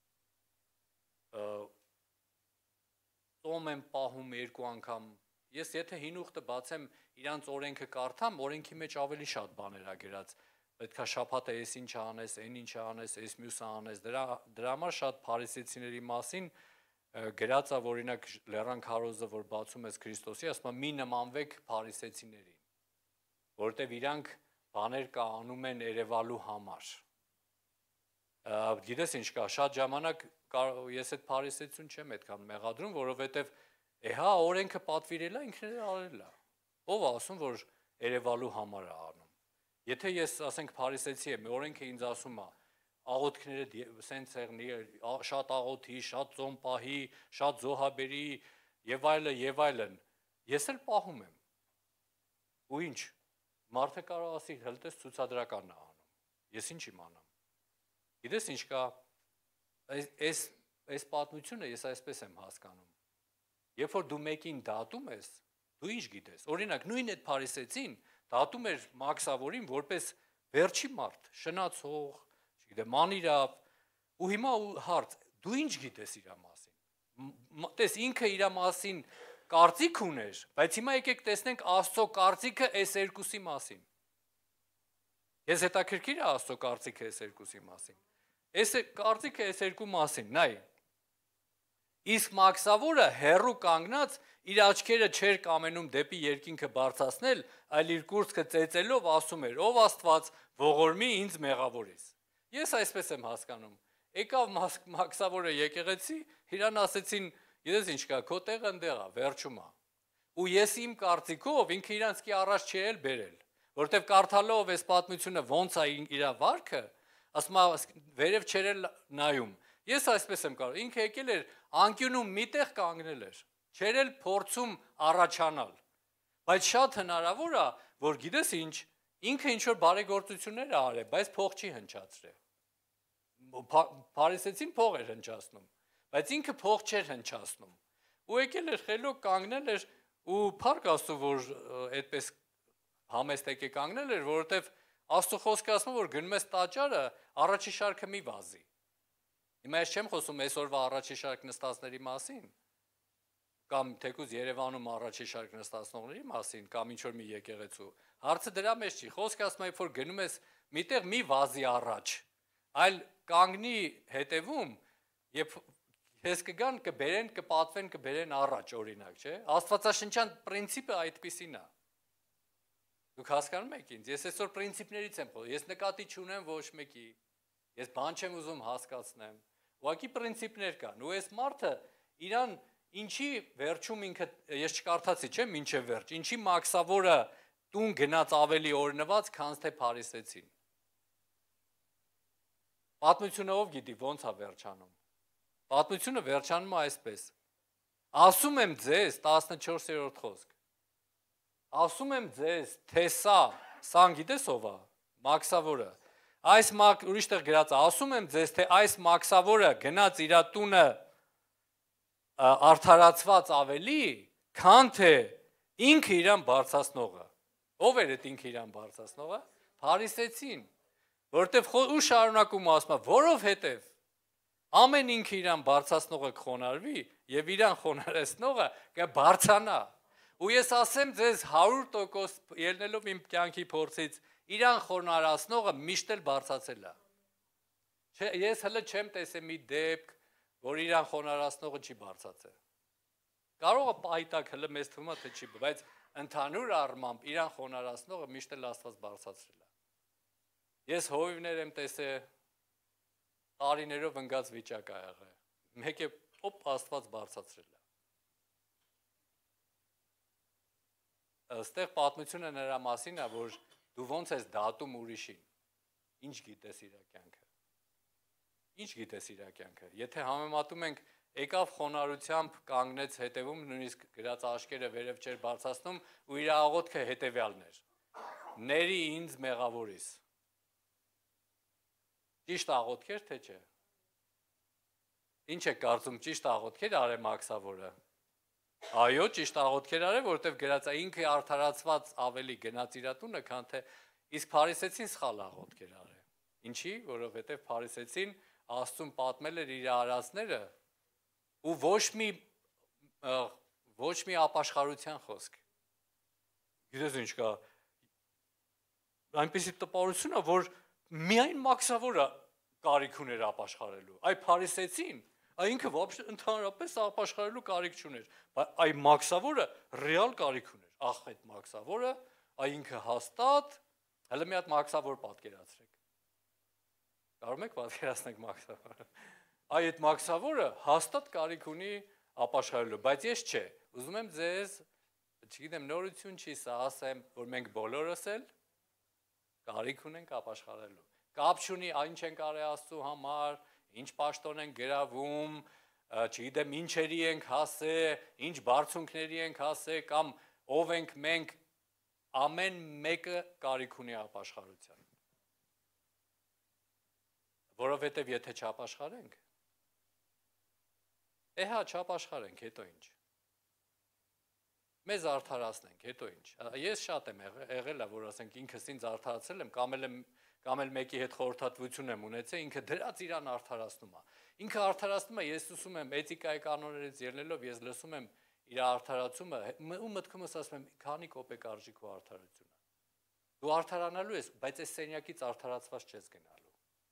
Ծոմ եմ պահում երկու անգամ։ Ես եթե հին ուխտը բացեմ, իրանց օրենքը կարդամ, օրենքի մեջ ավելի շատ բաներ ա գրած։ Պետք է շաբաթը էս ինչը անես, այն ինչը անես, էս մյուսը անես։ Դրա դրա համար շատ փարիսեցիների մասին գրած է, օրինակ Լեռան քարոզը, որ բացում ես Քրիստոսի, ասում է մի նմանվեք փարիսեցիներին, որովհետև իրանք բաներ կա անում են երևալու համար։ Գիտես ինչ կա, շատ ժամանակ ես այդ փարիսեցուն չեմ այդքան մեղադրում, որովհետև էհա օրենքը պատվիրել է, ինքն արել է։ Ով է ասում, որ երևալու համար է անում։ Եթե ես ասենք փարիսեցի եմ, օրենքը ինձ ասում է աղոթքները սենց եղնի, շատ աղոթի, շատ ծոմ պահի, շատ զոհաբերի եւ այլն եւ այլն։ Ես էլ պահում եմ։ Ու ինչ, մարդը կարող ասի, հլտես ցուցադրականն է անում։ Ես ինչ իմանամ։ Գիտես ինչ կա, այս այս պատմությունը ես այսպես եմ հասկանում։ Երբ որ դու մեկին դատում ես, Դու ինչ գիտես։ Օրինակ, նույն այդ Փարիսեցին դատում էր Մաքսավորին որպես վերջի մարդ, շնացող, չգիտեմ, անիրավ, ու հիմա հարց, դու ինչ գիտես իր մասին։ Տես ինքը իր մասին կարծիք ուներ, բայց հիմա եկեք տեսնենք Աստծո կարծիքը այս երկուսի մասին։ Ես հետաքրքիր է Աստծո կարծիքը այս երկուսի մասին։ Այս կարծիքը այս երկու մասին, նայ։ Իսկ Մաքսավորը հերու կանգնած իր աչքերը չէր կամենում դեպի երկինքը բարձրացնել, այլ իր կուրծքը ծեծելով ասում էր. «Ով Աստված, ողորմի ինձ մեղավորից»։ Ես այսպես եմ հասկանում։ Եկավ Մաքսավորը եկեղեցի, իրան ասեցին. «Գիտես ինչ կա, քո տեղը ընդեղ է, վերջում է»։ Ու ես իմ կարծիքով ինքը իրանցքի առաջ չի էլ բերել, որտեվ կարդալով այս պատմությունը ոնց է իր վարքը, ասում է վերև չեր նայում։ Ես այսպես եմ կարող, ինքը եկել էր անկյունում միտեղ կանգնել էր, չեր էլ փորձում առաջանալ։ Բայց շատ հնարավոր է, որ գիտես ինչ, ինքը ինչ որ բարեգործություններ է արել, բայց փող չի հնչացրել։ Փարիսեցին փող էր հնչացնում, բայց ինքը փող չէր հնչացնում։ Ու եկել էր խելոք կանգնել էր ու փառք Աստծո, որ այդպես համեստ եկե կանգնել էր, որովհետև Աստծո խոսքը ասում է, որ գնում ես տաճարը, առաջի շարքը մի վազի։ Հիմա ես չեմ խոսում այսօրվա առաջի շարք նստածների մասին, կամ թեկուզ Երևանում առաջի շարք նստածների մասին, կամ ինչ որ մի եկեղեցու։ Հարցը դրա մեջ չի, խոսքը ասում է, որ գնում ես միտեղ մի վազի առաջ, այլ կանգնի հետևում, եւ քեզ կգան, կբերեն, կպատվեն, կբերեն առաջ, օրինակ, չէ։ Աստվածաշնչյան պրինցիպը այդպիսին է։ Դուք հասկանում եք ինձ, ես այսօր պրինցիպներից եմ խոսում, ես նկատի չունեմ ոչ մեկի, ես բան չեմ ուզում հասկացնեմ, ուղղակի պրինցիպներ կան, ու այս մարդը իրան ինչի վերջում ինքը, ես չկարդացի, չէ, մինչև վերջ, ինչի Մաքսավորը տուն գնաց ավելի օրնված, քան թե Փարիսեցին։ Պատմությունը ով գիտի ոնց է վերջանում։ Պատմությունը վերջանում է այսպես. ասում եմ ձեզ, տասնչորսերորդ խոսք, ասում եմ ձեզ, թե սա, սան գիտես ով է, Մաքսավորը, այս մակ, ուրիշտեղ գրած է, ասում եմ ձեզ, թե այս Մաքսավորը գնաց իր տունը արդարացված ավելի, քան թե ինքը իրան բարձրացնողը։ Ով էր այդ ինքը իրան բարձրացնողը։ Փարիսեցին, որտեվ ու շարունակում ասում է, որովհետև ամեն ինքը իրան բարձրացնողը կխոնարհվի եւ իրան խոնարհեցնողը կբարձրանա։ Ու ես ասեմ ձեզ հարյուր տոկոս ելնելով իմ կյանքի փորձից, իրան խոնարհացնողը միշտ էլ բարձրացել է։ Չէ, ես հələ չեմ տեսել մի դեպք, որ իրան խոնարհացնողը չի բարձրացել։ Կարող է պայտակ հələ մեզ թվում է թե չի, բայց ընդհանուր առմամբ իրան խոնարհացնողը միշտ էլ Աստված բարձրացրել է։ Ես հովիվներ եմ տեսել, տարիներով ընկած վիճակ ա եղել։ Մեկ է օպ Աստված բարձրացրել է։ Այստեղ պատմությունը նրա մասին է, որ դու ոնց ես դատում ուրիշին։ Ինչ գիտես իր կյանքը։ Ինչ գիտես իր կյանքը։ Եթե համեմատում ենք, եկավ խոնարհությամբ կանգնեց հետևում, նույնիսկ գրած աշկերը վերև չէր բարձրացնում ու իր աղոթքը հետևյալն էր. Ների ինձ մեղավորիս։ Ճիշտ աղոթքեր թե չէ։ Ինչ է կարծում, ճիշտ աղոթքեր արե Մաքսավորը։ Այո, ճիշտ աղոթքեր արե, որովհետև գրած է ինքը արդարացված ավելի գնաց իր տունը, քան թե իսկ Փարիսեցին սխալ աղոթքեր արե։ Ինչի, որովհետև Փարիսեցին Աստծուն պատմել էր իր արածները ու ոչ մի ոչ մի ապաշխարության խոսք։ Գիտես ինչ կա, այնպեսի տպավորություն է, որ միայն Մաքսավորը կարիք ուներ ապաշխարելու։ Այ Փարիսեցին, այ ինքը вообще ընդհանրապես ապաշխարելու կարիք չուներ, բայց այ Մաքսավորը ռեալ կարիք ուներ։ Ախ, այդ Մաքսավորը, այ ինքը հաստատ, հələ մի հատ Մաքսավոր պատկերացրեք։ Կարող եք պատկերացնել Մաքսավորը։ Այ այդ Մաքսավորը հաստատ կարիք ունի ապաշխարելու, բայց ես չէ։ Ուզում եմ ձեզ, չգիտեմ, նորություն չի սա, ասեմ, որ մենք բոլորս էլ կարիք ունենք ապաշխարելու։ Կապ չունի ինչ ենք արել Աստծու համար, ինչ պաշտոն ենք գրավում, չգիտեմ ինչերի ենք հասել, ինչ բարձունքների ենք հասել կամ ով ենք մենք, ամեն մեկը կարիք ունի ապաշխարության։ Որովհետև եթե չապաշխարենք, է հա չապաշխարենք, հետո ինչ։ մեզ արդարացնենք, հետո ինչ։ Ես շատ եմ եղել, որ ասենք ինքս ինձ արդարացրել եմ, կամ էլ կամ էլ մեկի հետ խորհրդատվություն եմ ունեցել, ինքը դրած իրան արդարացնում է։ Ինքը արդարացնում է, ես լսում եմ էթիկայի կանոններից ելնելով, ես լսում եմ իր արդարացումը ու մտքումս ասում եմ, քանի կոպեկ արժի քո արդարությունը։ Դու արդարանալու ես, բայց այս սենյակից արդարացված չես գնալու։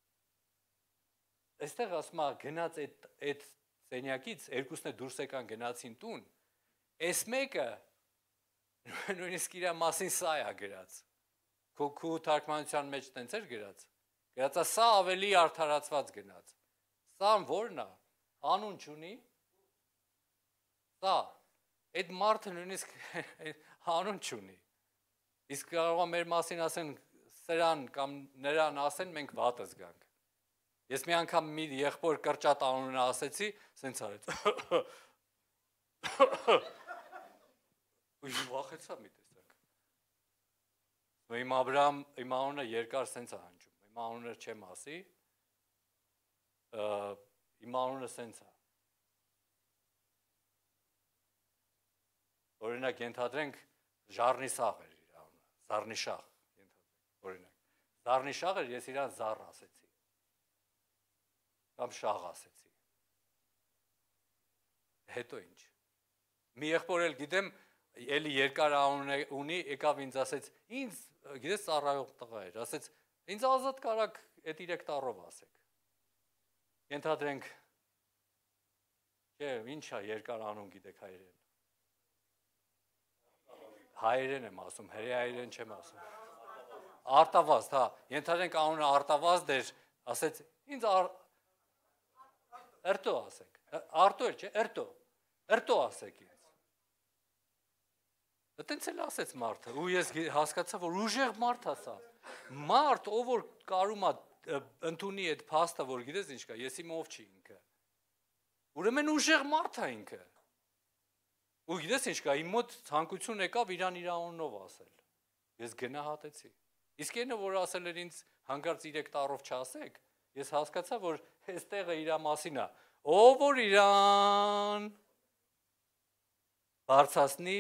Այստեղ ասում է, գնաց այդ այդ սենյակից, երկուսն էլ դուրս եկան գնացին տուն, այս մեկը նույնիսկ իր մասին սա է գրած։ Քո քո թարգմանության մեջ տենց էր գրած։ Գրածա սա ավելի արդարացված գնաց։ Սա ո՞րն է։ Անուն չունի։ Սա այդ մարդը նույնիսկ անուն չունի։ Իսկ կարող է մեր մասին ասեն սրան կամ նրան ասեն մենք վատը զգանք։ Ես մի անգամ մի եղբոր կրճատ անունը ասեցի, սենց արեց։ Ու վախեցա մի տեսակ։ Իմ Աբրահամ, իմ անունը երկար սենց է հնչում, իմ անունը չեմ ասի, իմ անունը սենց է։ Օրինակ ենթադրենք Ժառնիսաղ էր իր անունը, Զառնիշաղ ենթադրենք, օրինակ։ Զառնիշաղ էր, ես իրան Զառ ասեցի, կամ Շաղ ասեցի։ Հետո ինչ։ Մի եղբոր էլ գիտեմ, էլի երկար անուն ունի, եկավ ինձ ասեց, ինձ, գիտես ծառայող տղա էր, ասեց, ինձ ազատ կարակ այդ իրեք տառով ասեք։ Ենթադրենք, չէ, ինչ է երկար անուն գիտեք հայերեն։ Հայերեն եմ ասում, հրեայերեն չեմ ասում։ Արտավազդ, հա, ենթադրենք անունը Արտավազդ էր, ասեց, ինձ Էրտո ասեք, Արտո էր, չէ, Էրտո, Էրտո ասեք ինձ։ Այդտենց էլ ասեց մարդը, ու ես հասկացա, որ ուժեղ մարդ ասա։ Մարդ, ով որ կարում է ընդունի այդ փաստը, որ գիտես ինչ կա, ես իմ ով չի ինքը։ Ուրեմն ուժեղ մարդ է ինքը։ Ու գիտես ինչ կա, իմ մոտ ցանկություն եկավ իրան իր անունով ասել։ Ես գնահատեցի։ Իսկ այնը, որ ասել էր ինձ հանկարծ իրեք տառով չասեք, ես հասկացա, որ այս տեղը իր մասին է։ Ով որ իրան բարձրացնի,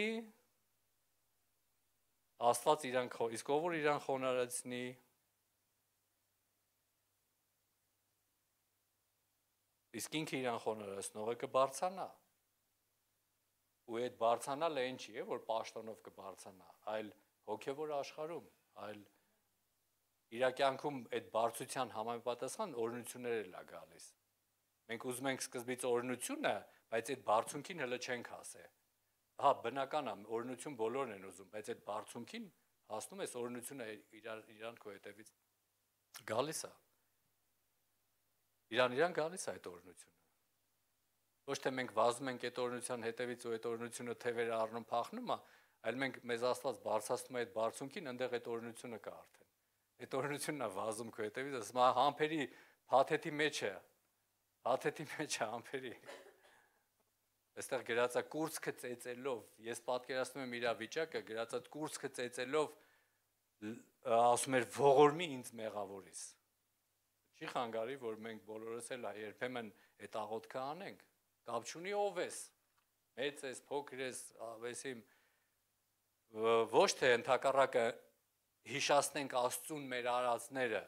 Աստված իրան խո, իսկ ով որ իրան խոնարհեցնի, իսկ ինքը իրան խոնարհեցնողը կբարձրանա։ Ու այդ բարձրանալը այն չի, որ պաշտոնով կբարձրանա, այլ հոգևոր աշխարհում, այլ իր կյանքում այդ բարձրության համապատասխան օրհնություններ էլ է գալիս։ Մենք ուզում ենք սկզբից օրհնությունը, բայց այդ բարձունքին հələ չենք հասել։ Հա, բնական է, օրհնություն բոլորն են ուզում, բայց այդ բարձունքին հասնում ես օրհնությունը իրան իրան քո հետևից գալիս է։ Իրան իրան գալիս է այդ օրհնությունը։ Ոչ թե մենք վազում ենք այդ օրհնության հետևից ու այդ օրհնությունը թևերը առնում փախնում է, այլ մենք մեզ Աստված բարձրացնում է այդ բարձունքին, այնտեղ այդ օրհնությունը կա արդեն։ Այդ օրհնությունն է վազում քո հետևից, ասում է համբերի փաթեթի մեջ է։ Փաթեթի մեջ է համբերի։ Այստեղ գրածա կուրծքը ծեծելով, ես պատկերացնում եմ իր վիճակը, գրածա կուրծքը ծեծելով ասում էր ողորմի ինձ մեղավորիս։ Չի խանգարի, որ մենք բոլորս էլ երբեմն այդ աղոթքը անենք, կապ չունի ով ես, մեծ ես, փոքր ես, ավեսիմ, ոչ թե ընդհակառակը հիշացնենք Աստծուն մեր արածները։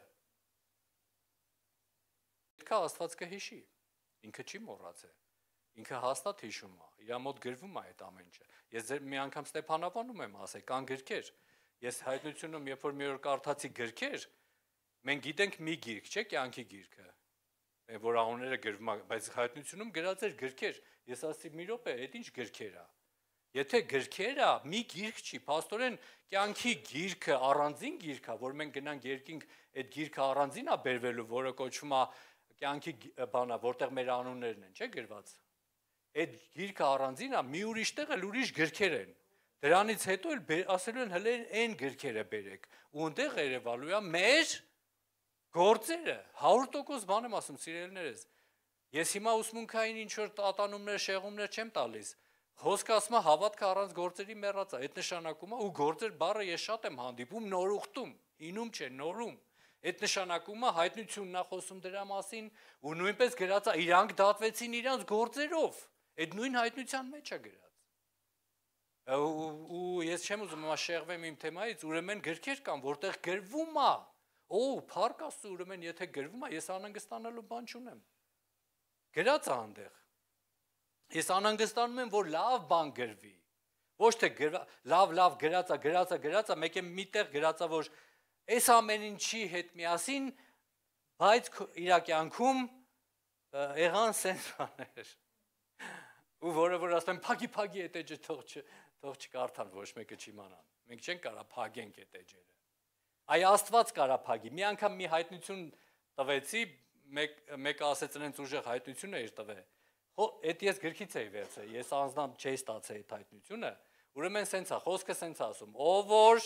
Պետք է Աստված կհիշի, ինքը չի մոռացել։ Ինքը հաստատ հիշում է, իր մոտ գրվում է այդ ամեն ինչը։ Ես ձեր մի անգամ Ստեփանավանում եմ ասել, կան գրքեր։ Ես հայտնությունում, երբ որ մի օր կարդացի գրքեր, մենք գիտենք մի գիրք, չէ՞, կյանքի գիրքը, որ անունները գրվում է, բայց հայտնությունում գրած էր գրքեր։ Ես ասացի՝ մի րոպե, այդ ինչ գրքեր է։ Եթե գրքեր է, մի գիրք չի, փաստորեն կյանքի գիրքը առանձին գիրք է, որ մենք գնանք երկինք, այդ գիրքը առանձին է բերվելու, որը կոչվում է կյանքի բանա, որտեղ մեր անուններն են, չէ՞ գրված։ Այդ գիրքը առանձին է, մի ուրիշ տեղ էլ ուրիշ գրքեր են։ Դրանից հետո էլ ասելու են հələ այն գրքերը բերեք։ Ու այնտեղ երևալու է մեր գործերը։ հարյուր տոկոս բան եմ ասում, սիրելիներս։ Ես հիմա ուսմունքային ինչ որ տատանումներ, շեղումներ չեմ տալիս։ Խոսքը ասում է հավատքը առանց գործերի մեռած է։ Այդ նշանակում է ու գործեր բառը ես շատ եմ հանդիպում նոր ուխտում, ինում չէ, նորում։ Այդ նշանակում է հայտնությունն է խոսում դրա մասին ու նույնպես գրած է իրանք դատվեցին իրանց գործերով։ Այդ նույն հայտնության մեջ է գրած։ ու ես չեմ ուզում հիմա շեղվեմ իմ թեմայից, ուրեմն գրքեր կան, որտեղ գրվում է, օ, փառք Աստծո, ուրեմն եթե գրվում է, ես անհանգստանալու բան չունեմ։ Գրած է այնտեղ։ Ես անհանգստանում եմ, որ լավ բան գրվի։ Ոչ թե լավ լավ գրած է, գրած է, գրած է, մեկ է միտեղ գրած է, որ այս ամեն ինչի հետ միասին, բայց իր կյանքում եղան սենց բաներ։ Ու որը որ ասեմ, փագի փագի այդ էջը թող չ թող չկարդան, ոչ մեկը չիմանան։ Մենք չենք կարա փագենք այդ էջերը։ Այ Աստված կարա փագի։ Մի անգամ մի հայտնություն տվեցի, մեկ մեկը ասեց այնց ուժեղ հայտնություն է իր տվել։ Հո այդ ես գրքից էի վերցրել, ես անձնամ չէի ստացել այդ հայտնությունը։ Ուրեմն սենց է, խոսքը սենց ասում, ով որ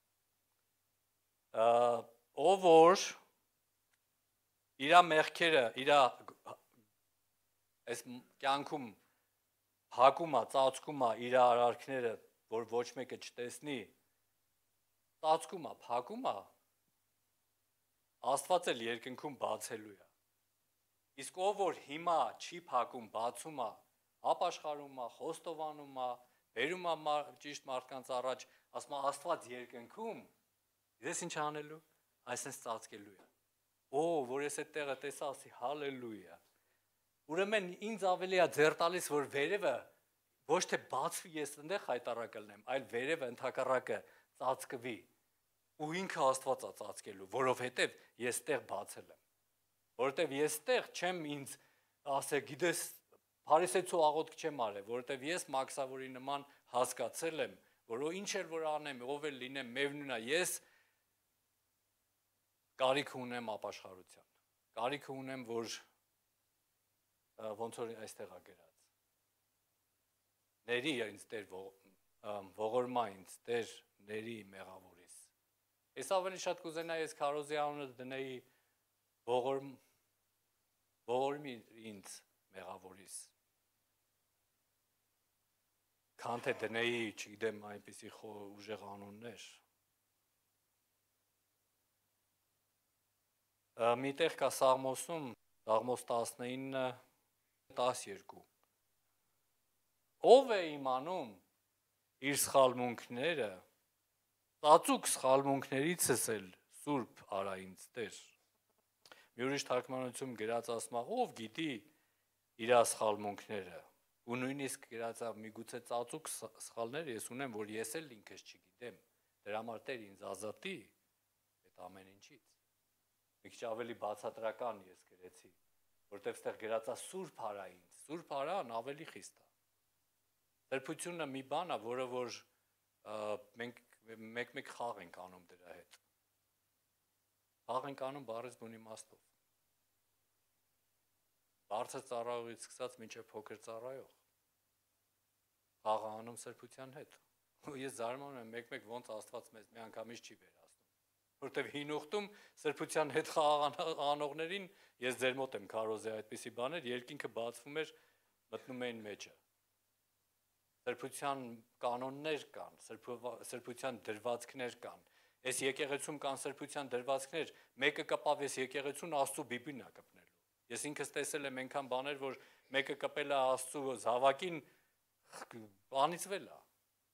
ով որ իր մեղքերը, իր այս կյանքում հակում է, ծածկում է իր արարքները, որ ոչ մեկը չտեսնի, ծածկում է, փակում է, Աստված էլ երկնքում բացելու է։ Իսկ ով որ հիմա չի փակում, բացում է, ապաշխարում է, խոստովանում է, բերում է ճիշտ մարդկանց առաջ, ասում է Աստված երկնքում, ես ինչ անելու, այսպես ծածկելու է։ Օ, որ ես այդ տեղը տեսա, ասի հալելույա։ Ուրեմն ինձ ավելի է ձեռ տալիս, որ վերևը ոչ թե բացվի, ես այնտեղ հայտարարը լինեմ, այլ վերևը ընդհակառակը ծածկվի։ Ու ինքը Աստված է ծածկելու, որովհետև ես տեղ բացել եմ։ Որովհետև ես տեղ չեմ ինձ ասել, գիտես, փարիսեցու աղոթք չեմ արել, որովհետև ես Մաքսավորի նման հասկացել եմ, որ ինչ էլ որ անեմ, ով էլ լինեմ, միևնույն է, ես կարիք ունեմ ապաշխարության։ Կարիք ունեմ, որ ոնց որ այստեղ է գրած։ Ների ինձ Տեր ողորմա ինձ Տեր ների մեղավորիս։ Ես ավելի շատ կուզենայի ես քարոզի անունը դնեի ողորմ ողորմի ինձ մեղավորիս։ Քան թե դնեի, չգիտեմ, այնպիսի ուժեղ անուններ։ Միտեղ կա Սաղմոսում, Սաղմոս տասնինը տասներկու։ Ով է իմանում իր սխալմունքները, ծածուկ սխալմունքներիցս էլ սուրբ արա ինձ Տեր։ Մի ուրիշ թարգմանություն գրած ասում է, ով գիտի իր սխալմունքները, ու նույնիսկ գրած է միգուցե ծածուկ սխալներ ես ունեմ, որ ես էլ ինքս չգիտեմ, դրա համար Տեր ինձ ազատի այդ ամեն ինչից։ Մի քիչ ավելի բացատրական ես գրեցի, որտեղ ստեղ գրած է սուրբ արա ինձ, սուրբ արան ավելի խիստ է։ Սրբությունը մի բան է, որը որ մենք մեկ-մեկ խաղ ենք անում դրա հետ։ Խաղ ենք անում բառից բուն իմաստով։ Բարձր ծառայողից սկսած մինչև փոքր ծառայող։ Խաղ անում սրբության հետ։ Ու ես զարմանում եմ մեկ-մեկ ոնց Աստված մեզ մի անգամից չի վերացնում։ Որտեվ հին ուխտում սրբության հետ խաղ անողներին ես ձեր մոտ եմ քարոզի այդպիսի բաներ, երկինքը բացվում էր, մտնում էին մեջը։ Սրբության կանոններ կան, սրբության դրվածքներ կան։ Այս եկեղեցում կան սրբության դրվածքներ, մեկը կպավ այս եկեղեցուն Աստծո բիբին է կպնելու։ Ես ինքս տեսել եմ այնքան բաներ, որ մեկը կպել է Աստծո զավակին, անիծվել է։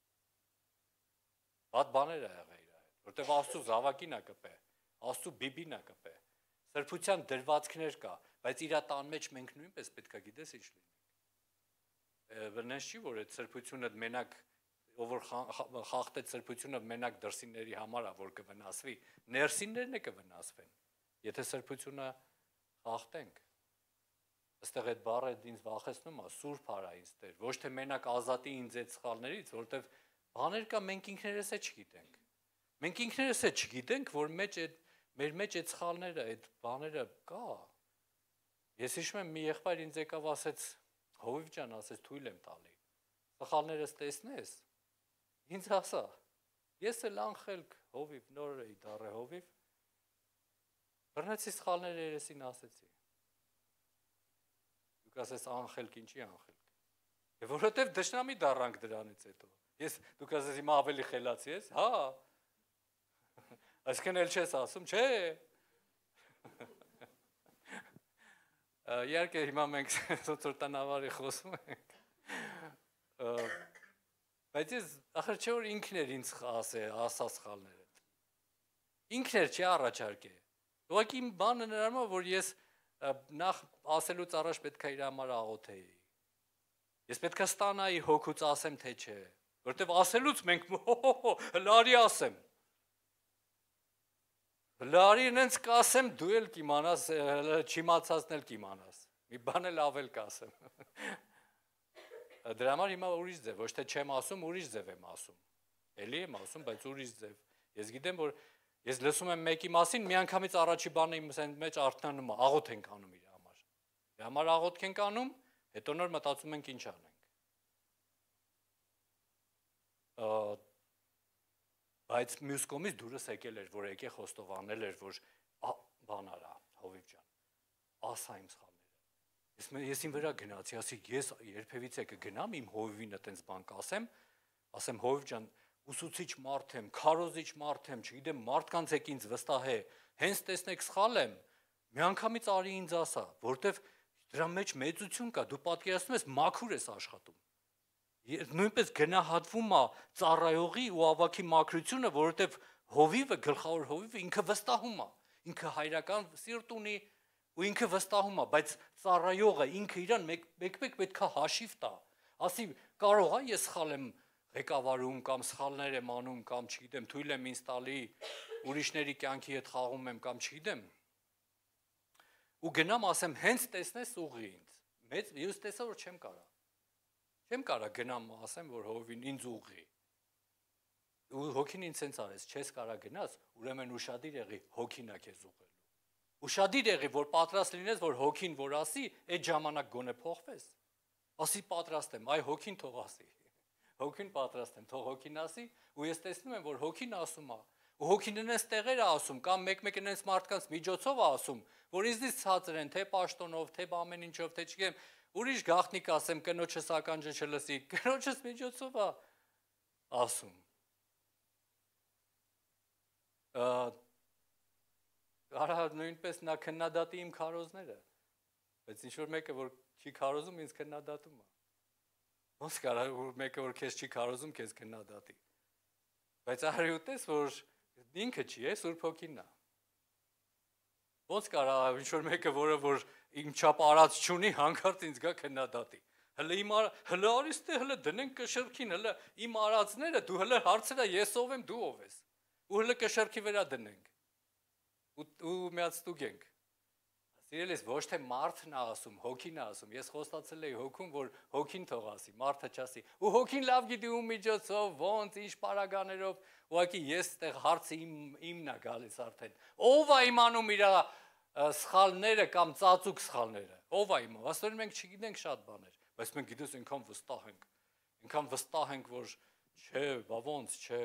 Բադ բաներ է եղել իր հետ, որտեղ Աստծո զավակին է կպե, Աստծո բիբին է կպե։ Սրբության դրվածքներ կա, բայց իր տան մեջ մենք նույնպես պետք է գիտես ինչ լինենք։ Բնես չի, որ այդ սրբությունը մենակ, ով որ խախտեց սրբությունը մենակ դրսինների համար է, որ կվնասվի, ներսիններն է կվնասվեն, եթե սրբությունը խախտենք։ Այստեղ այդ բառը ինձ վախեցնում է, սուրբ արա ինձ Տեր, ոչ թե մենակ ազատի ինձ այդ սխալներից, որովհետև բաներ կա, մենք ինքներս է չգիտենք։ Մենք ինքներս է չգիտենք, որ մեջ այդ մեր մեջ այդ սխալները, այդ բաները կա։ Ես հիշում եմ մի եղբայր ինձ եկավ ասեց, Հովիվ ջան, ասեց թույլ եմ տալի։ Սխալներս տեսնես։ Ինձ ասա։ Ես էլ անխելք Հովիվ նոր էի դառը Հովիվ։ Բռնեցի սխալները երեսին ասեցի։ Դուք ասես անխելք, ինչի անխելք։ Եվ որովհետև դժնամի դառանք դրանից հետո։ Ես դուք ասես հիմա ավելի խելացի ես, հա։ Այսքան էլ չես ասում, չէ։ Իհարկե հիմա մենք սոցորտանավարի խոսում ենք։ Բայց ես ախր չէ որ ինքն էր ինձ ասե, ասա սխալները։ Ինքն էր չի առաջարկե։ Ուղղակի իմ բանը նրան է, որ ես նախ ասելուց առաջ պետք է իր համար աղոթեի։ Ես պետք է ստանայի հոգուց ասեմ թե չէ, որտեվ ասելուց մենք հլարի ասեմ։ Հլարի նենց կասեմ, դու էլ կիմանաս, չիմացածն էլ կիմանաս։ Մի բան էլ ավել կասեմ։ Դրա համար հիմա ուրիշ ձև, ոչ թե չեմ ասում, ուրիշ ձև եմ ասում։ Էլի եմ ասում, բայց ուրիշ ձև։ Ես գիտեմ, որ ես լսում եմ մեկի մասին, միանգամից առաջի բանը իմ մեջ արթնանում է, աղոթ ենք անում իր համար։ Իր համար աղոթք ենք անում, հետո նոր մտածում ենք ինչ անենք։ Բայց մյուս կողմից դուրս եկել էր, որ եկե խոստովանել էր, որ բան արա, Հովիվ ջան, ասա իմ սխալները։ Ես իմ վրա գնացի, ասի, ես երբևիցե կգնամ իմ Հովիվին այդպես բան կասեմ, ասեմ Հովիվ ջան, ուսուցիչ մարդ եմ, քարոզիչ մարդ եմ, չգիտեմ, մարդկանց եք ինձ վստահե, հենց տեսնեք սխալ եմ, միանգամից արի ինձ ասա, որտեվ դրա մեջ մեծություն կա, դու պատկերացնում ես մաքուր ես աշխատում։ Նույնպես գնահատվում է ծառայողի ու ավագի մաքրությունը, որովհետև Հովիվը, գլխավոր Հովիվը ինքը վստահում է, ինքը հայրական սիրտ ունի ու ինքը վստահում է, բայց ծառայողը ինքը իրան մեկ-մեկ պետք է հաշիվ տա, ասի կարող է ես սխալ եմ ղեկավարում կամ սխալներ եմ անում կամ չգիտեմ, թույլ եմ ինձ տալի ուրիշների կյանքի հետ խաղում եմ կամ չգիտեմ։ Ու գնամ ասեմ հենց տեսնես ուղի ինձ։ Մեծ ես տեսա որ չեմ կարա։ Չեմ կարա գնամ ասեմ որ Հովին ինձ ուղի։ Ու հոգին ինձ sense արեց, չես կարա գնաս, ուրեմն ուշադիր եղի հոգին է քեզ ուղղելու։ Ուշադիր եղի որ պատրաստ լինես որ հոգին որ ասի, այդ ժամանակ գոնե փոխվես։ Ասի պատրաստ եմ, այ հոգին թող ասի։ Հոգին պատրաստ եմ, թող հոգին ասի, ու ես տեսնում եմ, որ հոգին ասում է, ու հոգին նենց տեղեր է ասում, կամ մեկ-մեկ նենց մարդկանց միջոցով է ասում, որ ինձնից ցածր են, թե պաշտոնով, թե ամեն ինչով, թե չգիտեմ, ուրիշ գաղտնիք ասեմ, կնոջս ականջը չլսի, կնոջս միջոցով է ասում։ Արա նույնպես նա քննադատի իմ քարոզները, բայց ինչ-որ մեկը, որ չի քարոզում, ինձ քննադատում է։ Ոնց կարա մեկը որ քեզ չի քարոզում, քեզ քննադատի։ Բայց արի ուտես, որ ինքը չի է, Սուրբ Հոգին է։ Ոնց կարա ինչ-որ մեկը, որը որ իմ չափ արած չունի, հանկարծ ինձ գա քննադատի։ Հələ իմ հələ արի ստե հələ դնենք կշռքին, հələ իմ արածները, դու հələ հարցրա ես ով եմ, դու ով ես։ Ու հələ կշռքի վրա դնենք։ Ու միացտուկ ենք։ Սիրելիս, ոչ թե մարդն է ասում, հոգին է ասում, ես խոստացել էի հոգում, որ հոգին թող ասի, մարդը չասի, ու հոգին լավ գիտի ում միջոցով, ոնց, ինչ պարագաներով, ուղղակի ես այդտեղ հարցը իմն է գալիս արդեն, ով է իմանում իր սխալները կամ ծածուկ սխալները, ով է իմանում, աստորեն մենք չգիտենք շատ բաներ, բայց մենք գիտես այնքան վստահ ենք, այնքան վստահ ենք, որ չէ, բա ոնց, չէ,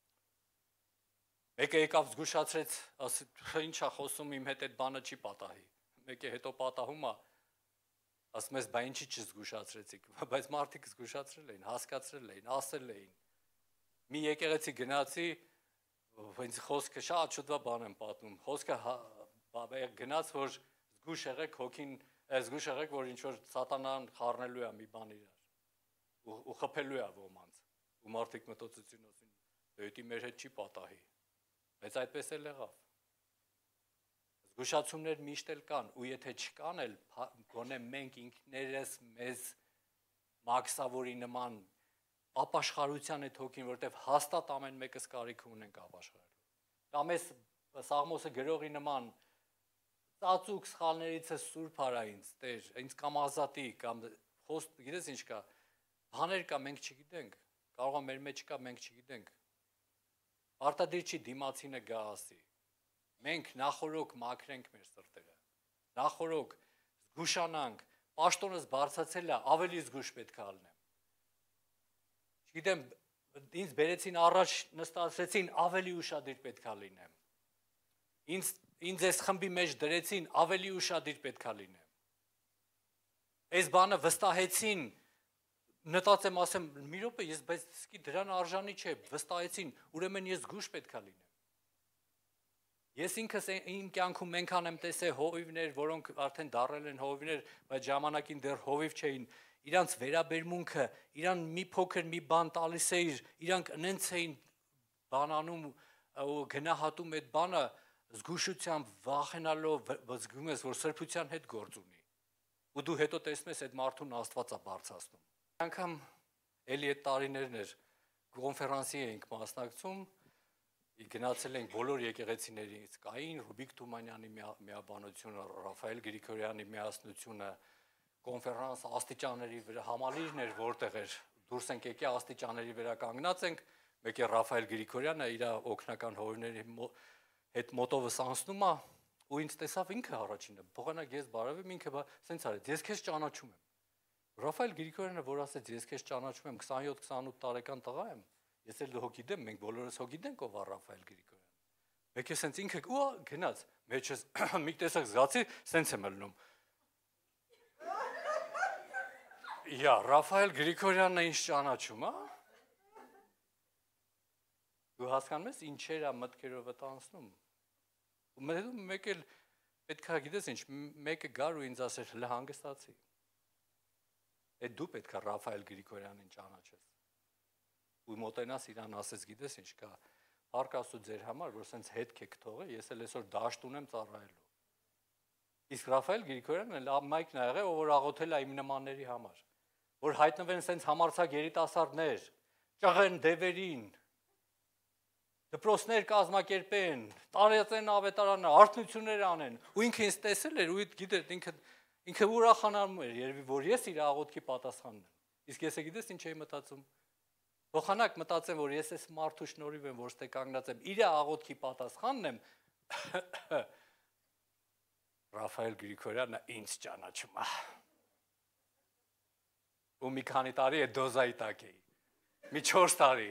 մեկը եկավ զգուշացրեց, ինչ է խոսում իմ հետ այդ բանը չի պատահի, մեկը հետո պատահում է, ասում ես, բա ինչի չզգուշացրեցիք, բայց մարդիկ զգուշացրել էին, հասկացրել էին, ասել էին, մի եկեղեցի գնացի, ինձ խոսքը շատ շուտվա բան եմ պատմում, խոսքը գնաց, որ զգուշ եղեք հոգին, զգուշ եղեք, որ ինչ-որ սատանան խառնելու է մի բան իրար, ու խփելու է ոմանց, ու մարդիկ մտածեցին, ասին, դեպի մեր հետ չի պատահի, բայց այդպես էլ եղավ։ Զգուշացումներ միշտ էլ կան, ու եթե չկան էլ, գոնե մենք ինքներս մեզ մաքսավորի նման ապաշխարության այդ հոգին, որտեվ հաստատ ամեն մեկս կարիք ունենք ապաշխարելու։ Կամ ես Սաղմոսը գրողի նման ծածուկ սխալներիցս Սուրբ արա ինձ, Տեր, ինձ կամ ազատի, կամ խոստ, գիտես ինչ կա, բաներ կա, մենք չգիտենք, կարող է մեր մեջ կա, մենք չգիտենք։ Արտադիր չի դիմացինը գա ասի։ Մենք նախորոք մաքրենք մեր սրտերը, նախորոք զգուշանանք, պաշտոնս բարձացել է, ավելի զգուշ պետք է ալնեմ։ Չգիտեմ, ինձ բերեցին առաջ նստացրեցին, ավելի ուշադիր պետք է լինեմ։ Ինձ ինձ այս խմբի մեջ դրեցին, ավելի ուշադիր պետք է լինեմ։ Այս բանը վստահեցին, նտածեմ ասեմ, մի րոպե, ես բայց սկի դրան արժանի չէ, վստահեցին, ուրեմն ես զգուշ պետք է լինեմ։ Ես ինքս իմ կյանքում այնքան եմ տեսել հովիվներ, որոնք արդեն դառել են հովիվներ, բայց ժամանակին դեռ հովիվ չէին, իրանց վերաբերմունքը, իրան մի փոքր մի բան տալիս էիր, իրանք նենց էին բանանում ու գնահատում այդ բանը զգուշությամբ վախենալով զգում ես, որ սրբության հետ գործ ունի։ Ու դու հետո տեսնում ես այդ մարդուն Աստվածա բարձրացնում։ Անգամ էլի այդ տարիներն էր կոնֆերանսի էինք մասնակցում, գնացել ենք բոլոր եկեղեցիներից, կային Ռուբիկ Թումանյանի միաբանությունը, Ռաֆայել Գրիգորյանի միասնությունը, կոնֆերանս աստիճանների վրա համալիրն էր, որտեղ էր դուրս ենք եկել աստիճանների վրա կանգնած ենք, մեկ է Ռաֆայել Գրիգորյանը իր օգնական հորիների հետ մոտովս անցնում է ու ինձ տեսավ ինքը առաջինը, փոխանակ ես բարևեմ ինքը սենց արեց, ես քեզ ճանաչում եմ։ Ռաֆայել Գրիգորյանը որ ասեց ես քեզ ճանաչում եմ, քսանյոթ քսանութ տարեկան տղա եմ, ես էլ հո գիտեմ, մենք բոլորս հո գիտենք ով է Ռաֆայել Գրիգորյանը։ Մեկ է սենց ինքը ու գնաց, մեջս մի տեսակ զգացի, սենց եմ ելնում։ Իա, Ռաֆայել Գրիգորյանն է ինձ ճանաչում, հա։ Դու հասկանում ես ինչեր է մտքերով անցնում։ Ու մեկ էլ պետք է գիտես ինչ, մեկը գար ու ինձ ասեր հլը հանգստացի։ Այդ դու պետք է Ռաֆայել Գրիգորյանին ճանաչես։ Ու մոտենաս իրան ասես գիտես ինչ կա, փառք Աստծո ձեր համար, որ սենց հետք եք թողել, ես էլ այսօր դաշտ ունեմ ծառայելու։ Իսկ Ռաֆայել Գրիգորյանն էլ մայքն ա եղել, ով որ աղոթել է իմ նմանների համար, որ հայտնվեն սենց համարձակ երիտասարդներ, ճղեն դևերին, դպրոցներ կազմակերպեն, տարածեն ավետարանը, արթնություններ անեն, ու ինքը ինձ տեսել էր, ու գիտեր, ինքը ինքը ուրախանալու էր, երևի որ ես իր աղոթքի պատասխանն եմ։ Իսկ ես գիտես ինչ էի մտածում։ Փոխանակ մտածեմ, որ ես այս մարդու շնորհիվ եմ, որ ստե կանգնած եմ, իր աղոթքի պատասխանն եմ։ Ռաֆայել Գրիգորյանը ինձ ճանաչում է։ Ու մի քանի տարի է դոզայի տակ էի։ Մի չորս տարի։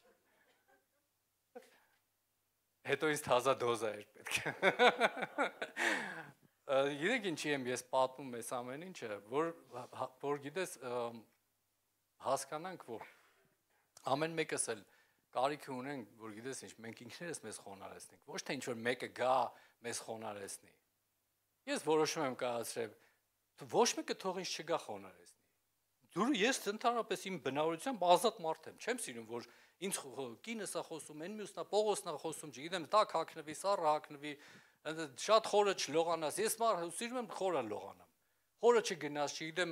Հետո ինձ թազա դոզա էր պետք։ Գիտեք ինչի եմ ես պատմում այս ամեն ինչը, որ որ գիտես հասկանանք, որ ամեն մեկս էլ կարիք ունենք, որ գիտես ինչ, մենք ինքներս մեզ խոնարհեցնենք, ոչ թե ինչ որ մեկը գա մեզ խոնարհեցնի։ Ես որոշում եմ կայացրել, ոչ մեկը թող ինձ չգա խոնարհեցնի։ Դու ես ընդհանրապես իմ բնավորությամբ ազատ մարդ եմ, չեմ սիրում, որ ինձ կինս է խոսում, այն մյուսն է, Պողոսն է խոսում, չգիտեմ, տակ հագնվի, սառը հագնվի, շատ խորը չլողանաս, ես սիրում եմ խորը լողանամ, խորը չգնաս, չգիտեմ,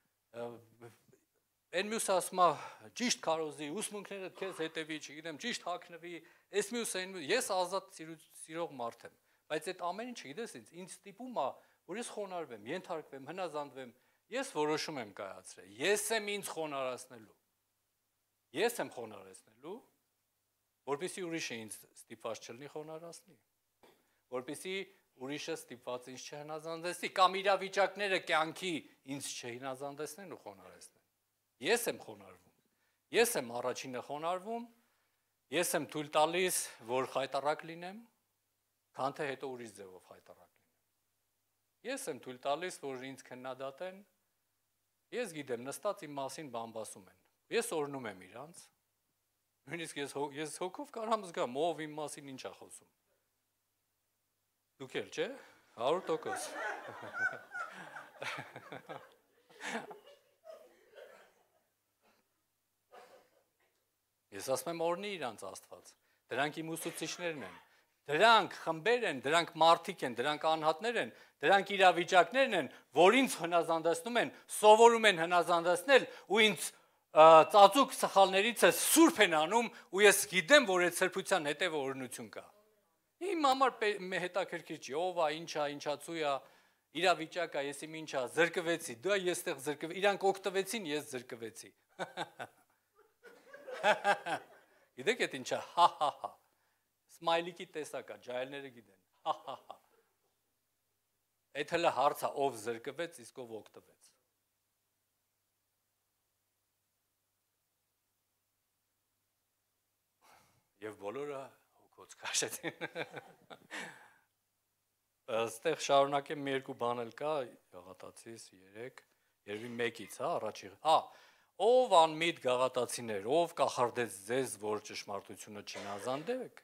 այն մյուսը ասում է ճիշտ քարոզի, ուսմունքներդ քեզ հետևի, չգիտեմ, ճիշտ հագնվի, այս մյուսը այն մյուսը, ես ազատ սիրող մարդ եմ, բայց այդ ամեն ինչը գիտես ինձ, ինձ ստիպում է, որ ես խոնարհվեմ, ենթարկվեմ, հնազանդվեմ, ես որոշում եմ կայացրել, ես եմ ինձ խոնարհացնելու, ես եմ խոնարհեցնելու, որպեսզի ուրիշը ինձ ստիպված չլինի խոնարհացնի, որպեսզի ուրիշը ստիպված ինձ չհնազանդեցնի, կամ իրավիճակները կյանքի ինձ չհնազանդեցնեն ու խոնարհեցնեն։ Ես եմ խոնարհվում, ես եմ առաջինը խոնարհվում, ես եմ թույլ տալիս, որ խայտառակ լինեմ, քան թե հետո ուրիշ ձևով խայտառակ լինեմ։ Ես եմ թույլ տալիս, որ ինձ քննադատեն, ես գիտեմ, նստած իմ մասին բամբասում են, ես օրհնում եմ իրանց, նույնիսկ ես, ես հոգով կարամ զգամ, ով իմ մասին ինչ է խոսում։ Դուք էլ, չէ, հարյուր տոկոս։ Ես ասում եմ օրհնի իրանց Աստված, դրանք իմ ուսուցիչներն են, դրանք խմբեր են, դրանք մարդիկ են, դրանք անհատներ են, դրանք իրավիճակներն են, որ ինձ հնազանդեցնում են, սովորում են հնազանդեցնել ու ինձ ծածուկ սխալներից սուրբ են անում ու ես գիտեմ, որ այդ սրբության հետևը օրհնություն կա։ Իմ համար հետաքրքիր չի, ով է, ինչ է, ինչացու է, իրավիճակ է, ես իմ ինչ է, զրկվեցի, դու ես այդտեղ զրկվեցի, իրանք օգտվեցին, ես զրկվեցի։ Գիտեք այդ ինչա, հա հա հա, սմայլիկի տեսակ է, ջայլները գիտեն, հա հա հա, այդ հլը հարց է, ով զրկվեց, իսկ ով օգտվեց։ Եվ բոլորը հոգոց քաշեցին։ Այստեղ շարունակեմ մի երկու բան էլ կա, գաղատացիս երեք, երևի մեկից, հա, առաջի, հա, ով անմիտ գաղատացիներ, ով կախարդեց ձեզ, որ ճշմարտությունը չհնազանդեք։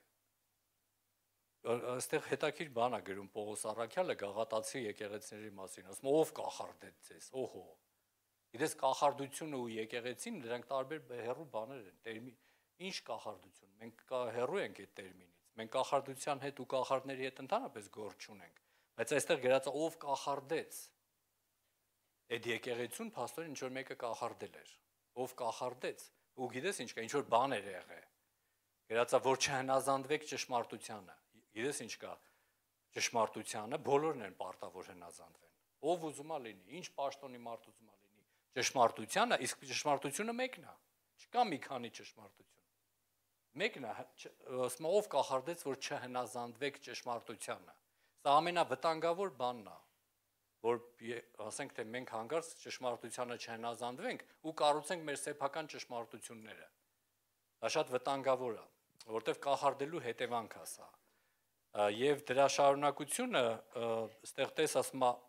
Այստեղ հետաքրքիր բան է գրում Պողոս առաքյալը գաղատացի եկեղեցիների մասին, ասում ով կախարդեց ձեզ, օհո։ Գիտես կախարդությունը ու եկեղեցին նրանք տարբեր հեռու բաներ են, տերմին, ինչ կախարդություն, մենք կա հեռու ենք այդ տերմինից, մենք կախարդության հետ ու կախարդների հետ ընդհանրապես գործ չունենք, բայց այստեղ գրած է ով կախարդեց, այդ եկեղեցուն փաստորեն ինչ որ մեկը կախարդել էր, ով կախարդեց, ու գիտես ինչ կա, ինչ որ բան էր եղել, գրած է որ չհնազանդվեք ճշմարտությանը, գիտես ինչ կա, ճշմարտությանը բոլորն են պարտավոր հնազանդվեն, ով ուզում է լինի, ինչ պաշտոնի մարդ ուզում է լինի, ճշմարտությանը, իսկ ճշմարտությունը մեկն է, չկա մի քանի ճշմարտություն, մեկն է, ասում ով կախարդեց, որ չհնազանդվեք ճշմարտությանը, սա ամենավտանգավոր բանն է, որ ասենք թե մենք հանկարծ ճշմարտությանը չհնազանդվենք ու կառուցենք մեր սեփական ճշմարտությունները, դա շատ վտանգավոր է, որտեվ կախարդելու հետևանք է սա, եւ դրա շարունակությունը այստեղ տես ասում է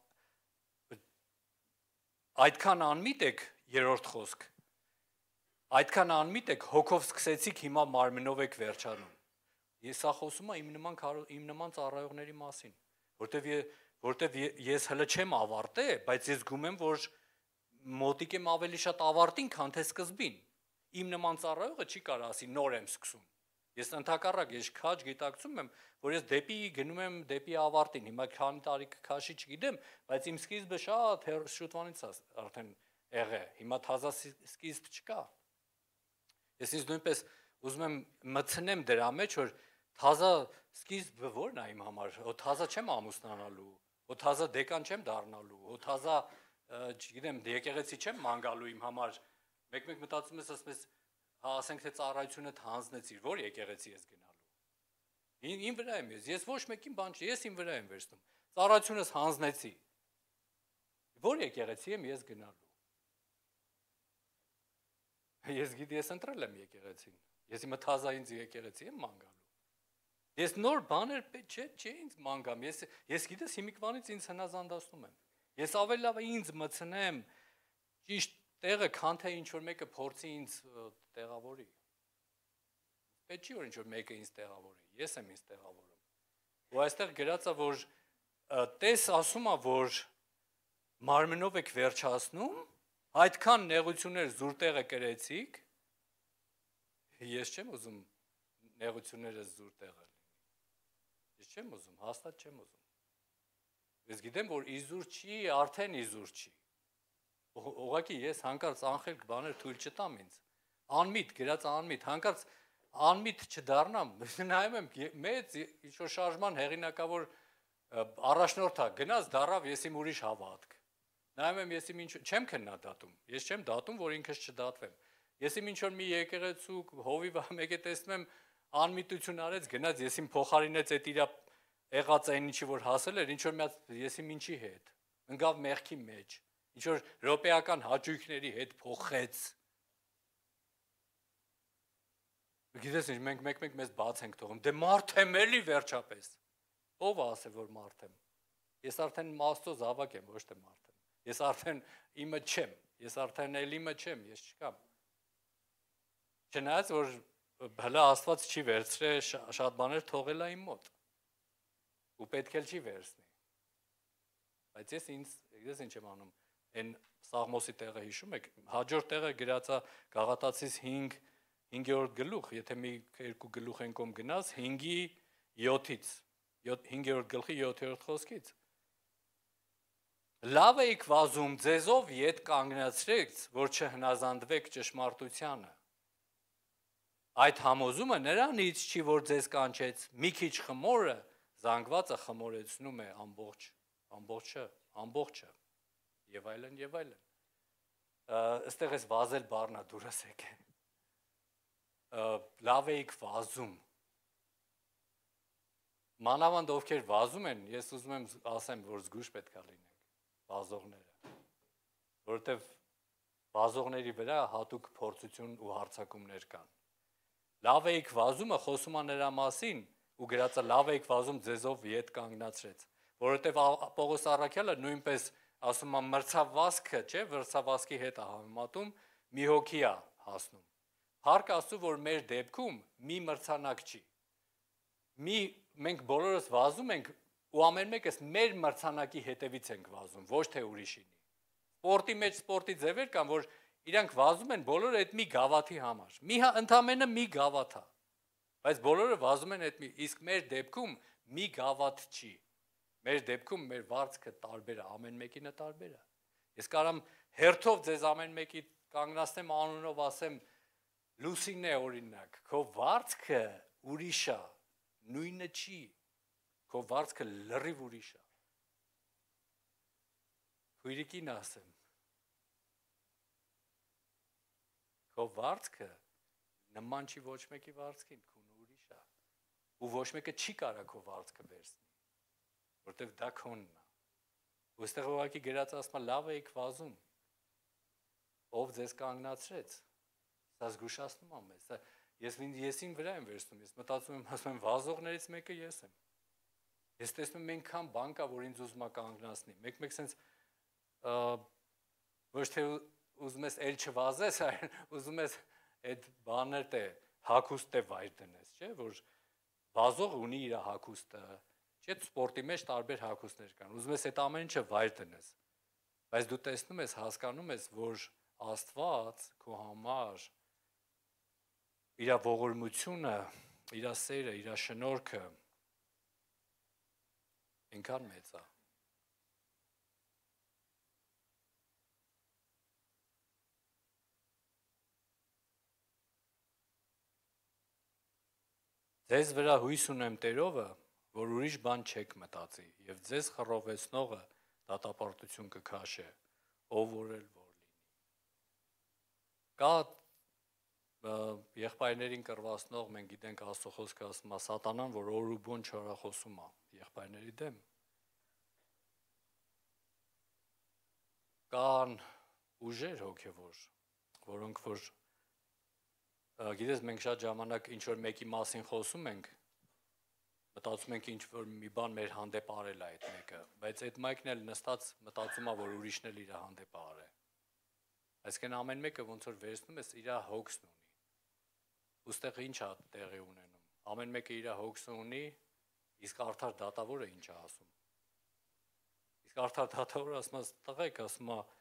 այդքան անմիտ եք երրորդ խոսք այդքան անմիտ եք հոգով սկսեցիք հիմա մարմնով եք վերջանում ես սա խոսում եմ իմ նման իմ նման ծառայողների մասին որտեվ որտեվ ես հələ չեմ ավարտել բայց ես զգում եմ որ մոտիկ եմ ավելի շատ ավարտին քան թե սկզբին իմ նման ծառայողը չի կարող ասի նոր եմ սկսում Ես ընդհակառակ ես քաջ գիտակցում եմ, որ ես դեպի գնում եմ դեպի ավարտին, հիմա քանի տարի քաշի չգիտեմ, բայց իմ սկիզբը շատ շուտվանից արդեն եղել, հիմա թազա սկիզբ չկա։ Ես ինձ նույնպես ուզում եմ մտցնեմ դրա մեջ, որ թազա սկիզբը ո՞րն է իմ համար, հո թազա չեմ ամուսնանալու, հո թազա դեկան չեմ դառնալու, հո թազա, չգիտեմ, եկեղեցի չեմ ման գալու իմ համար, մեկ-մեկ մտածում ես, ասես Հա ասենք թե ծառայությունը հանձնեցիր, որ եկեղեցի ես գնալու։ Իմ վրա եմ ես, ես ոչ մեկին բան չի, ես իմ վրա եմ վերցնում։ Ծառայությունս հանձնեցի։ Որ եկեղեցի եմ ես գնալու։ Ես գիտի ես ընտրել եմ եկեղեցին։ Ես իմը թազա ինձ եկեղեցի եմ ման գալու։ Ես նոր բաներ պետք չէ, չէ ինձ ման գամ։ Ես ես գիտես հիմիկվանից ինձ հնազանդացնում եմ։ Ես ավելի լավ է ինձ մցնեմ ճիշտ տեղը քան թե ինչ որ մեկը փորձի ինձ տեղավորի։ Պետք չի որ ինչ որ մեկը ինձ տեղավորի, ես եմ ինձ տեղավորում։ Ու այստեղ գրած է որ տես ասում է որ մարմնով եք վերջացնում, այդքան նեղություններ զուր տեղը կրեցիք, ես չեմ ուզում նեղությունները զուր տեղը լինի։ Ես չեմ ուզում, հաստատ չեմ ուզում։ Ես գիտեմ որ իզուր չի, արդեն իզուր չի։ Ուղղակի ես հանկարծ անխելք բաներ թույլ չտամ ինձ, անմիտ, գրած անմիտ, հանկարծ անմիտ չդառնամ, նայում եմ մեծ ինչ-որ շարժման հեղինակավոր առաջնորդա, գնաց դառավ ես իմ ուրիշ հավատք, նայում եմ ես իմ ինչ, չեմ քննադատում, ես չեմ դատում, որ ինքս չդատվեմ, ես իմ ինչ-որ մի եկեղեցու հովիվ մեկ է տեսնում եմ անմիտություն արեց, գնաց ես իմ փոխարինեց այդ իրա եղած այն ինչի որ հասել էր, ինչ-որ մի հատ ես իմ ինչի հետ, ընկավ մեղքի մեջ Ինչ-որ ռոպեական հաճույքների հետ փոխեց։ Գիտես ինչ, մենք մեկ-մեկ մեզ բաց ենք թողում, դե մարդ եմ էլի վերջապես։ Ով ասե, որ մարդ եմ։ Ես արդեն Աստծո զավակ եմ, ոչ թե մարդ եմ։ Ես արդեն իմը չեմ, ես արդեն էլ իմը չեմ, ես չկամ։ Չնայած, որ հլա Աստված չի վերցրել, շատ բաներ թողել է իմ մոտ։ Ու պետք էլ չի վերցնի։ Բայց ես ինձ, գիտես ինչ եմ անում Այն Սաղմոսի տեղը հիշում եք, հաջորդ տեղը գրած է Գաղատացիս հինգ հինգերորդ գլուխ, եթե մի երկու գլուխ են կողմ գնաց, հինգի յոթից, հինգերորդ գլխի յոթերորդ խոսքից։ Լավ եք վազում ձեզով ետ կանգնացրեք, որ չհնազանդվեք ճշմարտությանը։ Այդ համոզումը նրանից չի, որ ձեզ կանչեց, մի քիչ խմորը զանգվածը խմորեցնում է ամբողջ, ամբողջը, ամբողջը։ Եվ այլն, եւ այլն։ Այստեղ էս վազել բառնա դուրս եկե։ Լավ էիք վազում։ Մանավանդ ովքեր վազում են, ես ուզում եմ ասեմ, որ զգույշ պետք է լինենք, վազողները։ Որովհետև վազողների վրա հատուկ փորձություն ու հարձակումներ կան։ Լավ էիք վազումը խոսում է նրա մասին, ու գրածը լավ էիք վազում ձեզով ետ կանգնացրեց։ Որովհետև Պողոս առաքյալը նույնպես ասում եմ մրցավազքը, չէ, մրցավազքի հետ է համեմատում, մի հոգի է հասնում։ Փառք Աստծո, որ մեր դեպքում մի մրցանակ չի։ Մի մենք բոլորս վազում ենք ու ամեն մեկս մեր մրցանակի հետևից ենք վազում, ոչ թե ուրիշինի։ Սպորտի մեջ սպորտի ձևեր կան, որ իրանք վազում են բոլորը այդ մի գավաթի համար։ Մի ընդամենը մի գավաթ է։ Բայց բոլորը վազում են այդ մի, իսկ մեր դեպքում մի գավաթ չի։ Մեր դեպքում մեր վարձքը տարբեր է, ամեն մեկինը տարբեր է։ Ես կարամ հերթով ձեզ ամեն մեկի կանգնացնեմ անունով ասեմ Լուսինն է օրինակ, քո վարձքը ուրիշ է, նույնը չի, քո վարձքը լրիվ ուրիշ է։ Քույրիկին ասեմ, քո վարձքը նման չի ոչ մեկի վարձքին, քունը ուրիշ է, ու ոչ մեկը չի կարա քո վարձքը վերցնի, որտև դա քոնն է։ Ու այստեղ ուղղակի գրած ասма լավ եք վազում, ով ձեզ կանգնացրեց, սա զգուշացնում է մեզ, ես եսին վրա եմ վերցնում, ես մտածում եմ, ասում եմ վազողներից մեկը ես եմ, ես տեսնում եմ այնքան բան կա, որ ինձ ուզում է կանգնացնի, մեկ-մեկ սենց ոչ թե ուզում ես էլ չվազես, ուզում ես այդ բաներ տե հագուստ է վայր դնես, չէ, որ վազող ունի իր հագուստը, չէ, սպորտի մեջ տարբեր հագուստներ կան, ուզում ես այդ ամեն ինչը վայր դնես, բայց դու տեսնում ես, հասկանում ես, որ Աստված քո համար իր ողորմությունը, իր սերը, իր շնորհքը այնքան մեծ է։ Ձեզ վրա հույս ունեմ Տերովը, որ ուրիշ բան չեք մտածի, եւ ձեզ խռովեցնողը դատապարտություն կքաշե, ով որ էլ որ լինի։ Կա եղբայրներին կռվածնող, մենք գիտենք Աստծո խոսքը ասում է սատանան, որ օր ու բուն չարախոսում է եղբայրների դեմ։ Կան ուժեր հոգևոր, որոնք որ գիտես մենք շատ ժամանակ ինչ որ մեկի մասին խոսում ենք, մտածում ենք ինչ որ մի բան մեր հանդեպ արել է այդ մեկը, բայց այդ մեկն էլ նստած մտածում է, որ ուրիշն էլ իր հանդեպ արել է։ Այսինքն ամեն մեկը ոնց որ վերցնում ես իր հոգսն ունի։ Ոստեղ ինչ է տեղի ունենում։ Ամեն մեկը իր հոգսը ունի, իսկ արդար դատավորը ինչ է ասում։ Իսկ արդար դատավորը ասում է, տղեկ, ասում է,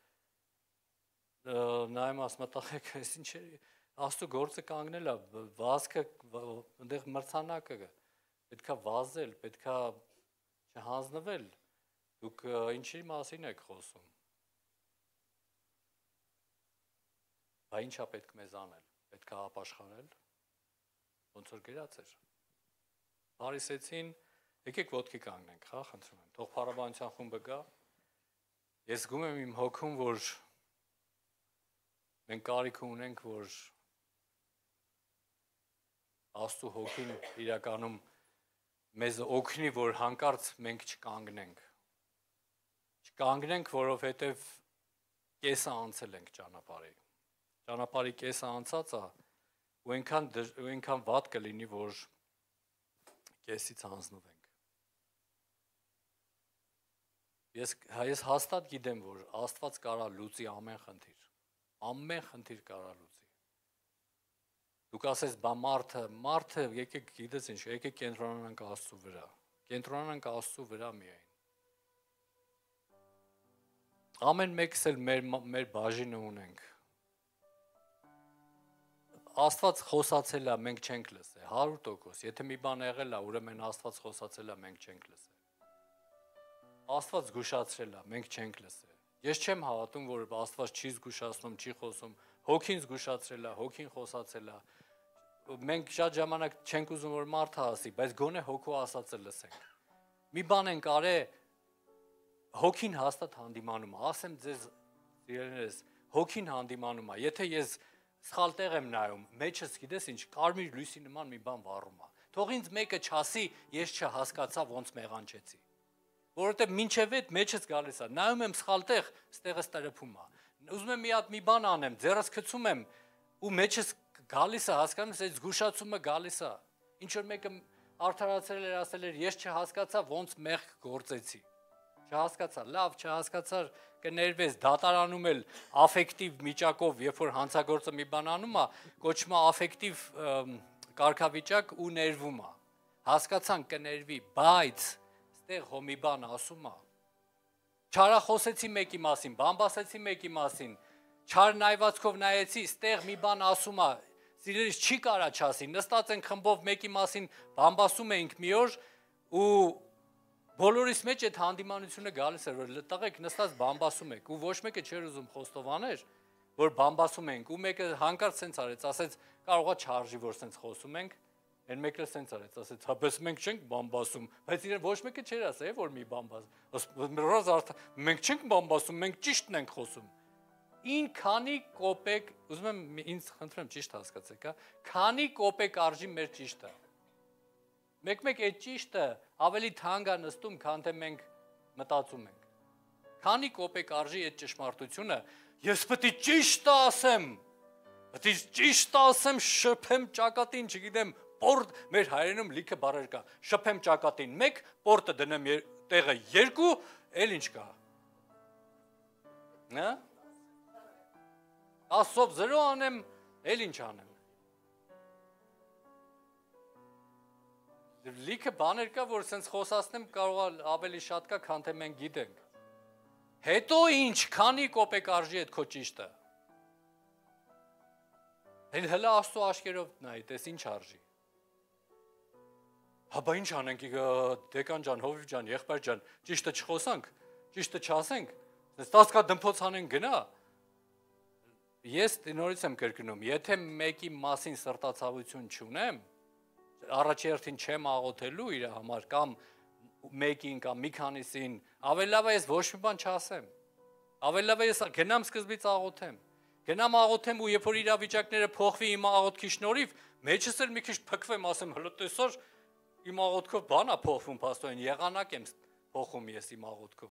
նայում ասում է, տղեկ, այս ինչ է Աստծո գործը կանգնել է, վազքը, այնտեղ մրցանակը պետքա վազել, պետքա չհանձնվել, դուք ինչի մասին եք խոսում։ Բա ինչա պետք մեզ անել, պետքա ապաշխարել, ոնց որ գրած էր։ Փարիսեցին, եկեք ոտքի կանգնենք, հա, խնդրում եմ, թող փառաբանության խումբը գա։ Ես զգում եմ իմ հոգում, որ մենք կարիք ունենք, որ Աստծո հոգին իրականում մեզ օգնի, որ հանկարծ մենք չկանգնենք։ Չկանգնենք, որովհետև կեսը անցել ենք ճանապարհի։ Ճանապարհի կեսը անցած է, ու այնքան ու այնքան վատ կլինի, որ կեսից հանձնվենք։ Ես ես հաստատ գիտեմ, որ Աստված կարա լուծի ամեն խնդիր։ Ամեն խնդիր կարա լուծի։ Դուք ասես, բա մարդը, մարդը, եկեք գիտես ինչ, եկեք կենտրոնանանք Աստծո վրա, կենտրոնանանք Աստծո վրա միայն։ Ամեն մեկս էլ մեր, մեր բաժինը ունենք։ Աստված խոսացել է, մենք չենք լսել, հարյուր տոկոս, եթե մի բան եղել է, ուրեմն Աստված խոսացել է, մենք չենք լսել։ Աստված զգուշացրել է, մենք չենք լսել։ Ես չեմ հավատում, որ Աստված չի զգուշացնում, չի խոսում, հոգին զգուշացրել է, հոգին խոսացել է։ Մենք շատ ժամանակ չենք ուզում որ մարդը ասի, բայց գոնե հոգու ասածը լսենք։ Մի բան ենք արել, հոգին հաստատ հանդիմանում է, ասեմ ձեզ սիրելիներս, հոգին հանդիմանում է, եթե ես սխալ տեղ եմ նայում, մեջս գիտես ինչ, կարմիր լույսի նման մի բան վառում է։ Թող ինձ մեկը չասի, ես չհասկացա ոնց մեղանչեցի։ Որովհետև մինչև այդ մեջս գալիս է, նայում եմ սխալ տեղ, ստեղս տրփում է։ Ուզում եմ մի հատ մի բան անեմ, ձեռս գցում եմ ու մեջս գալիս է, հասկանում ես, այդ զգուշացումը գալիս է։ Ինչ որ մեկը արդարացրել էր, ասել էր, ես չհասկացա ոնց մեղք գործեցի։ Չհասկացա, լավ, չհասկացար, կներվես, դատարանում էլ աֆեկտիվ միջակով, երբ որ հանցագործը մի բան անում է, կոչվում է աֆեկտիվ կարգավիճակ ու ներվում է։ Հասկացան կներվի, բայց ստեղ հո մի բան ասում է։ Չարախոսեցի մեկի մասին, բամբասեցի մեկի մասին, չար նայվածքով նայեցի, ստեղ մի բան ասում է, սիրելիս չի կարա չասի, նստած ենք խմբով մեկի մասին բամբասում էինք մի օր ու բոլորիս մեջ այդ հանդիմանությունը գալիս էր, որ տղեկ նստած բամբասում եք ու ոչ մեկը չէր ուզում խոստովաներ, որ բամբասում ենք ու մեկը հանկարծ սենց արեց, ասեց կարողա չարժի, որ սենց խոսում ենք, այն մեկը սենց արեց, ասեց հա բայց մենք չենք բամբասում, բայց իրեն ոչ մեկը չէր ասել, որ մի բամբաս, մենք չենք բամբասում, մենք ճիշտն ենք խոսում։ Ին քանի կոպեկ, ուզում եմ ինձ խնդրեմ ճիշտ հասկացեք, հա, քանի կոպեկ արժի մեր ճիշտը։ Մեկ-մեկ այդ ճիշտը ավելի թանկ է նստում, քան թե մենք մտածում ենք։ Քանի կոպեկ արժի այդ ճշմարտությունը, ես պետք է ճիշտը ասեմ, պետք է ճիշտը ասեմ, շփեմ ճակատին, չգիտեմ, պորտ, մեր հայերենում լիքը բառեր կա, շփեմ ճակատին մեկ, պորտը դնեմ տեղը երկու, էլ ինչ կա։ Հա? Ասով զրո անեմ, էլ ինչ անեմ։ Լիքը բաներ կա, որ սենց խոսացնեմ կարող ավելի շատ կա, քան թե մենք գիտենք։ Հետո ինչ, քանի կոպեկ արժի այդ քո ճիշտը։ Էլ հլա Աստծո աչքերով նայի, տես ինչ արժի։ Հա բա ինչ անենք, դեկան ջան, հովիվ ջան, եղբայր ջան, ճիշտը չխոսանք, ճիշտը չասենք, ստացկա դմփոց անենք գնա։ Ես նորից եմ կրկնում, եթե մեկի մասին սրտացավություն չունեմ, առաջերտին չեմ աղոթելու իր համար կամ մեկին կամ մի քանիսին, ավելի լավ է ես ոչ մի բան չասեմ։ Ավելի լավ է ես գնամ սկզբից աղոթեմ։ Գնամ աղոթեմ ու երբ որ իրավիճակները փոխվի իմ աղոթքի շնորհիվ, մեջս էլ մի քիչ փքվեմ, ասեմ, հլո տեսար իմ աղոթքով բան է փոխվում, փաստորեն եղանակ եմ փոխում ես իմ աղոթքով։